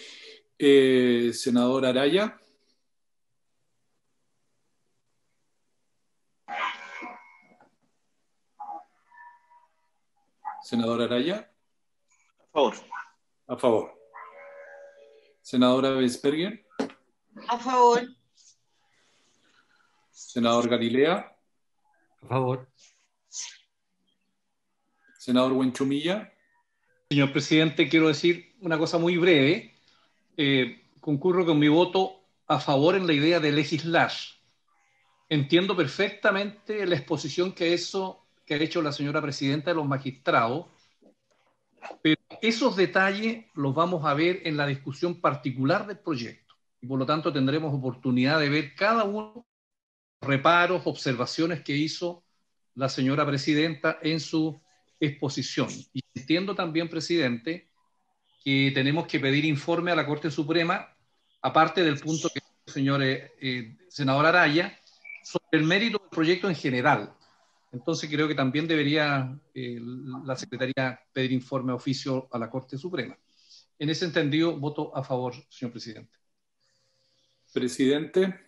Eh, senador Araya. Senador Araya. A favor. A favor. Senadora Westberger. A favor. Senador Galilea. A favor. Senador Buenchumilla. Señor presidente, quiero decir una cosa muy breve. Eh, concurro con mi voto a favor en la idea de legislar. Entiendo perfectamente la exposición que, eso, que ha hecho la señora presidenta de los magistrados, pero esos detalles los vamos a ver en la discusión particular del proyecto. y por lo tanto tendremos oportunidad de ver cada uno de los reparos, observaciones que hizo la señora presidenta en su exposición. Y entiendo también, presidente, que tenemos que pedir informe a la Corte Suprema, aparte del punto que el señor eh, eh, senador Araya, sobre el mérito del proyecto en general. Entonces creo que también debería eh, la Secretaría pedir informe a oficio a la Corte Suprema. En ese entendido, voto a favor, señor presidente. Presidente.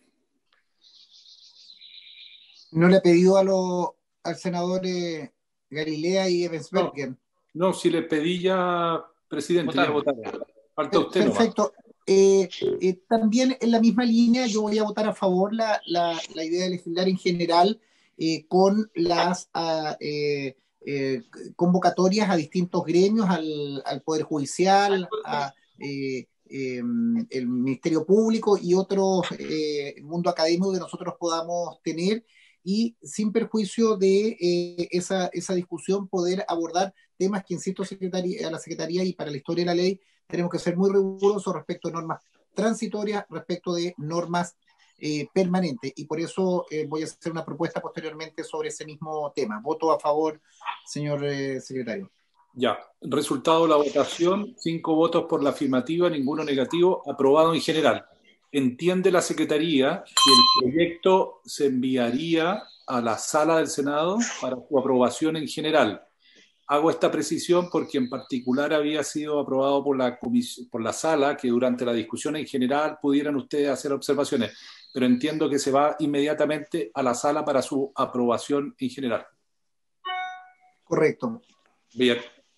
No le he pedido a los al senador eh, Galilea y Ebensberger. No, no, si le pedí ya, presidente, ya votaron. Falta usted. Perfecto. Eh, eh, también en la misma línea yo voy a votar a favor la, la, la idea de legislar en general eh, con las a, eh, eh, convocatorias a distintos gremios, al, al Poder Judicial, a eh, eh, el Ministerio Público y otros eh, mundo académico que nosotros podamos tener, y sin perjuicio de eh, esa, esa discusión poder abordar temas que, insisto, secretaría, a la Secretaría y para la historia de la ley tenemos que ser muy rigurosos respecto de normas transitorias, respecto de normas eh, permanentes, y por eso eh, voy a hacer una propuesta posteriormente sobre ese mismo tema. Voto a favor, señor eh, secretario. Ya, resultado de la votación, cinco votos por la afirmativa, ninguno negativo, aprobado en general. Entiende la Secretaría que el proyecto se enviaría a la sala del Senado para su aprobación en general. Hago esta precisión porque en particular había sido aprobado por la, por la sala, que durante la discusión en general pudieran ustedes hacer observaciones, pero entiendo que se va inmediatamente a la sala para su aprobación en general. Correcto. Bien.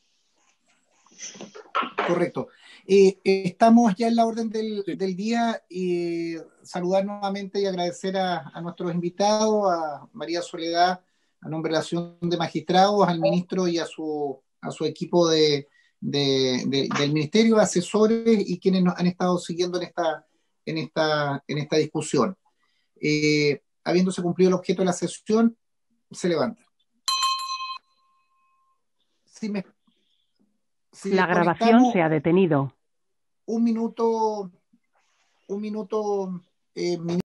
Correcto. Eh, eh, estamos ya en la orden del, sí. del día, y saludar nuevamente y agradecer a, a nuestros invitados, a María Soledad, a nombre de la Asociación de Magistrados, al ministro y a su, a su equipo de, de, de, del ministerio, asesores y quienes nos han estado siguiendo en esta, en esta, en esta discusión. Eh, habiéndose cumplido el objeto de la sesión, se levanta. Si me Si la grabación se ha detenido. Un minuto, un minuto, eh,